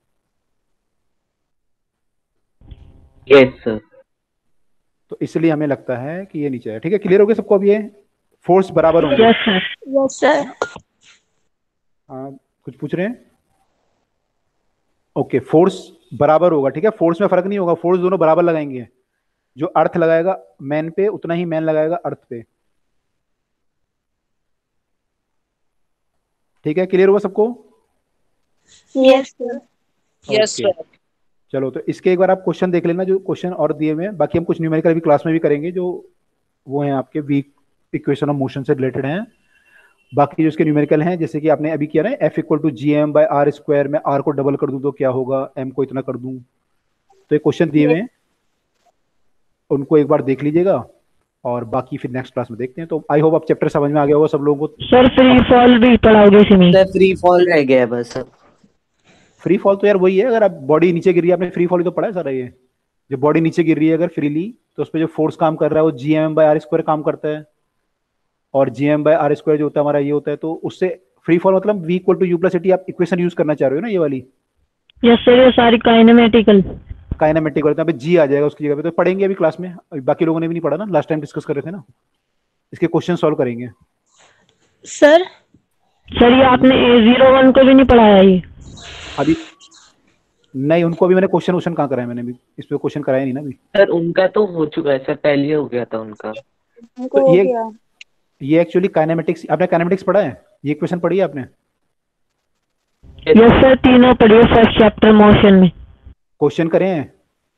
Yes sir. तो इसलिए हमें लगता है कि ये नीचे है। ठीक है, क्लियर हो गया सबको? अब ये फोर्स बराबर होंगे। Yes sir. Yes sir. हाँ, कुछ पूछ रहे हैं? ओके, फोर्स बराबर होगा, ठीक है, फोर्स में फर्क नहीं होगा, फोर्स दोनों बराबर लगाएंगे, जो अर्थ लगाएगा मैन पे उतना ही मैन लगाएगा अर्थ पे। ठीक है, क्लियर हुआ सबको? Yes sir. Yes okay, sir. चलो तो इसके एक बार आप क्वेश्चन देख लेना, जो क्वेश्चन और दिए हुए हैं। बाकी हम कुछ न्यूमेरिकल अभी क्लास में भी करेंगे, जो वो हैं आपके वीक इक्वेशन ऑफ मोशन से रिलेटेड हैं। बाकी जो इसके न्यूमेरिकल हैं, जैसे कि आपने अभी किया ना, F equal to G M by R square, में आर को डबल कर दूं तो क्या होगा, एम को इतना कर दूं, तो ये क्वेश्चन दिए हुए हैं, उनको एक बार देख लीजिएगा। और बाकी फिर नेक्स्ट क्लास में देखते हैं। तो आई होप आप चैप्टर समझ में आ गया होगा सब लोगों को। सर फ्री फॉल भी पढ़ाओगे इसी में? सर फ्री फॉल रह गया है बस अब। फ्री फॉल तो यार वही है, अगर आप बॉडी नीचे गिर रही है, आपने फ्री फॉल ही तो पढ़ा है सारा ये। जो बॉडी नीचे गिर रही है अगर फ्रीली, तो उस पर जो फोर्स काम कर रहा है वो G M by R square काम करता है। और G M by R square जो होता है हमारा ये होता है, तो उससे फ्री फॉल मतलब V equal to U plus T, आप इक्वेशन यूज करना चाह रहे हो ना ये वाली, यस सर, ये सारी काइनेमेटिकल। काइनेमेटिक वाले, पे जी आ जाएगा उसकी जगह पे, तो पढ़ेंगे अभी क्लास में। बाकी लोगों ने भी नहीं पढ़ा ना, लास्ट टाइम डिस्कस कर रहे थे ना, इसके क्वेश्चन सॉल्व करेंगे। सर सर ये आपने A01 को भी नहीं पढ़ाया ये? अभी नहीं, उनको अभी मैंने क्वेश्चन कहाँ कराया, मैंने भी इस पे क्वेश्चन कराया नहीं ना अभी। सर उनका तो हो चुका है सर, पहले हो गया था उनका। उनको तो हो ये गया। ये एक्चुअली काइनेमेटिक्स, आपने काइनेमेटिक्स पढ़ा है, ये क्वेश्चन पढ़ी है आपने? यस सर, तीनों पढ़िए फर्स्ट चैप्टर मोशन में। क्वेश्चन करे हैं?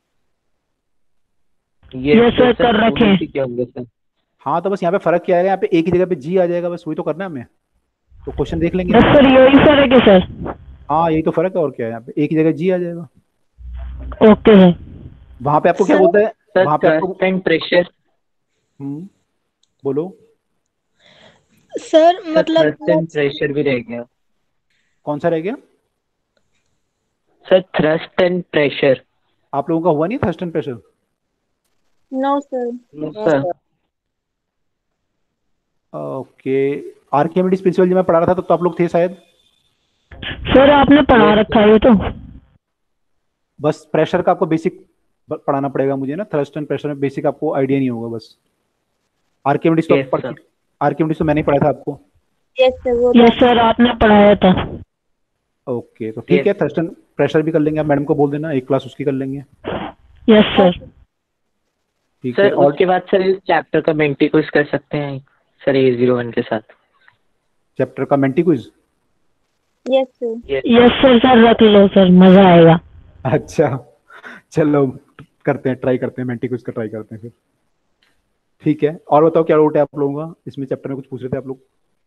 ये सर कर रखे हैं। क्या होंगे सर? हाँ, तो बस यहाँ पे फर्क क्या है, यहाँ पे एक ही जगह पे जी आ जाएगा, बस वही तो करना है हमें। तो क्वेश्चन देख लेंगे। यस सर, यही फर्क है सर। हाँ, यही तो फर्क है, और क्या है, यहाँ पे एक ही जगह जी आ जाएगा। Okay sir. वहां पे आपको क्या सर- बोलता है, सर वहां पे आपको थ्रस्ट एंड प्रेशर। बोलो। सर सर मतलब थ्रस्ट एंड प्रेशर भी रह गया। कौन सा रह गया? Sir thrust and pressure. आप लोगों का हुआ नहीं thrust and pressure? No sir. Sir okay, Archimedes principle जब मैं पढ़ा रहा था तो आप लोग थे शायद। सर आपने पढ़ा रखा है ये तो। बस प्रेशर का आपको बेसिक पढ़ाना पड़ेगा मुझे ना, थ्रस्ट एंड प्रेशर में बेसिक आपको आइडिया नहीं होगा बस। आर्किमिडीज तो Yes, sir. आर्किमिडीज तो मैंने ही पढ़ा था आपको। यस सर, वो यस सर, आपने पढ़ाया था। ओके, तो ठीक Yes. है, थ्रस्ट एंड प्रेशर भी कर लेंगे, आप मैडम को बोल देना, एक क्लास उसकी कर लेंगे। Yes sir. ठीक है। सर और उसके बाद सर इस चैप्टर का मेंटी क्विज कर सकते हैं सर A01 के साथ। चैप्टर का Menti quiz? Yes sir. Yes sir, sir रख लो सर, मजा आएगा। अच्छा, चलो करते हैं, ट्राई करते हैं, मेंटी क्विज का ट्राई करते हैं फिर। ठीक है, और बताओ क्या डाउट है आप लोगों का इसमें, चैप्टर में कुछ पूछ रहे थे आप लोग?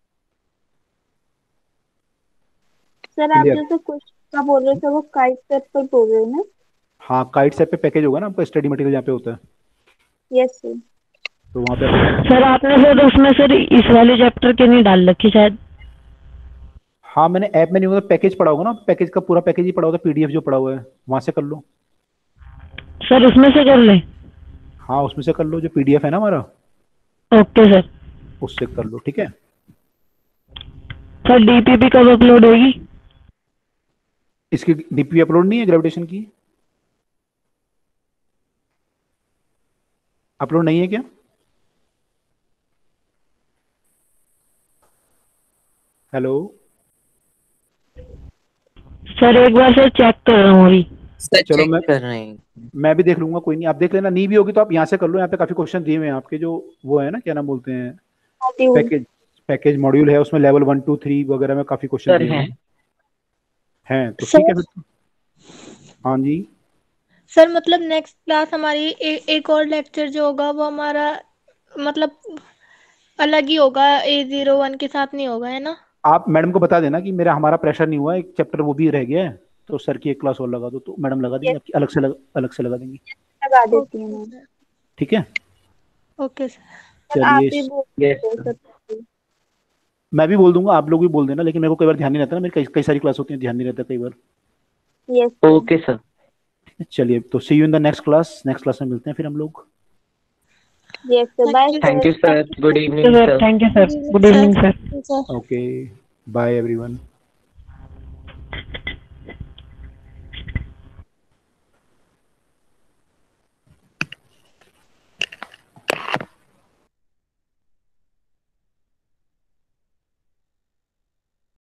सर आप Clear. जैसे क्वेश्चन का बोल रहे थे वो काइट सेट पर बोल रहे हो ना? हाँ, काइट सेट पे पैकेज होगा ना आपका, स्टडी मटेरियल जहाँ पे होता है, यस सर। तो वहाँ पे सर आपने सर उसमें सर इस वाले चैप्टर के नहीं डाल रखी शायद? हाँ, मैंने ऐप में नहीं होगा, पैकेज पढ़ा होगा ना, पैकेज का पूरा पैकेज ही पढ़ा होगा, पीडीएफ जो पढ़ा हुआ है वहां से कर लो। सर उसमें से कर ले? हाँ, उसमें से कर लो, जो पीडीएफ है ना हमारा, ओके सर। उससे कर लो, ठीक है। सर डीपीपी कब अपलोड होगी? इसकी डीपी अपलोड नहीं है ग्रेविटेशन की? अपलोड नहीं है क्या? हेलो सर एक बार सर चेक कर रहा हूँ अभी। चलो मैं कर रहे हैं। मैं भी देख लूंगा, कोई नहीं, आप देख लेना, नहीं भी होगी तो आप यहाँ से कर लो, यहाँ पे काफी क्वेश्चन दिए हुए हैं आपके, जो वो है ना, क्या नाम बोलते हैं, पैकेज मॉड्यूल है, उसमें लेवल 1 2 3 वगैरह में काफी क्वेश्चन सर दिए हुए हैं। हैं, तो सर- ठीक है फिर। हाँ जी, सर मतलब नेक्स्ट क्लास हमारी एक और लेक्चर जो होगा वो हमारा मतलब अलग ही होगा, A01 के साथ नहीं होगा, है ना? आप मैडम को बता देना कि हमारा प्रेशर नहीं हुआ, एक चैप्टर वो भी रह गया है, तो सर की एक क्लास और लगा दो, तो मैडम लगा देंगे आपकी, अलग से लगा देंगी, लगा देती हूँ मैं। ठीक है। Okay sir. आप ही चलिए, बोल Yes, रहे sir. सर। मैं भी बोल दूंगा, आप लोग भी बोल देना, लेकिन मेरे को कई बार ध्यान नहीं रहता ना, मेरी कई सारी क्लास होती है, ध्यान नहीं रहता कई बार। Yes okay sir. चलिए, तो see you in the next class में मिलते हैं फिर हम लोग। Yes sir, bye thank you sir, good evening sir sir. Thank you sir, good evening sir. Sir okay, bye everyone.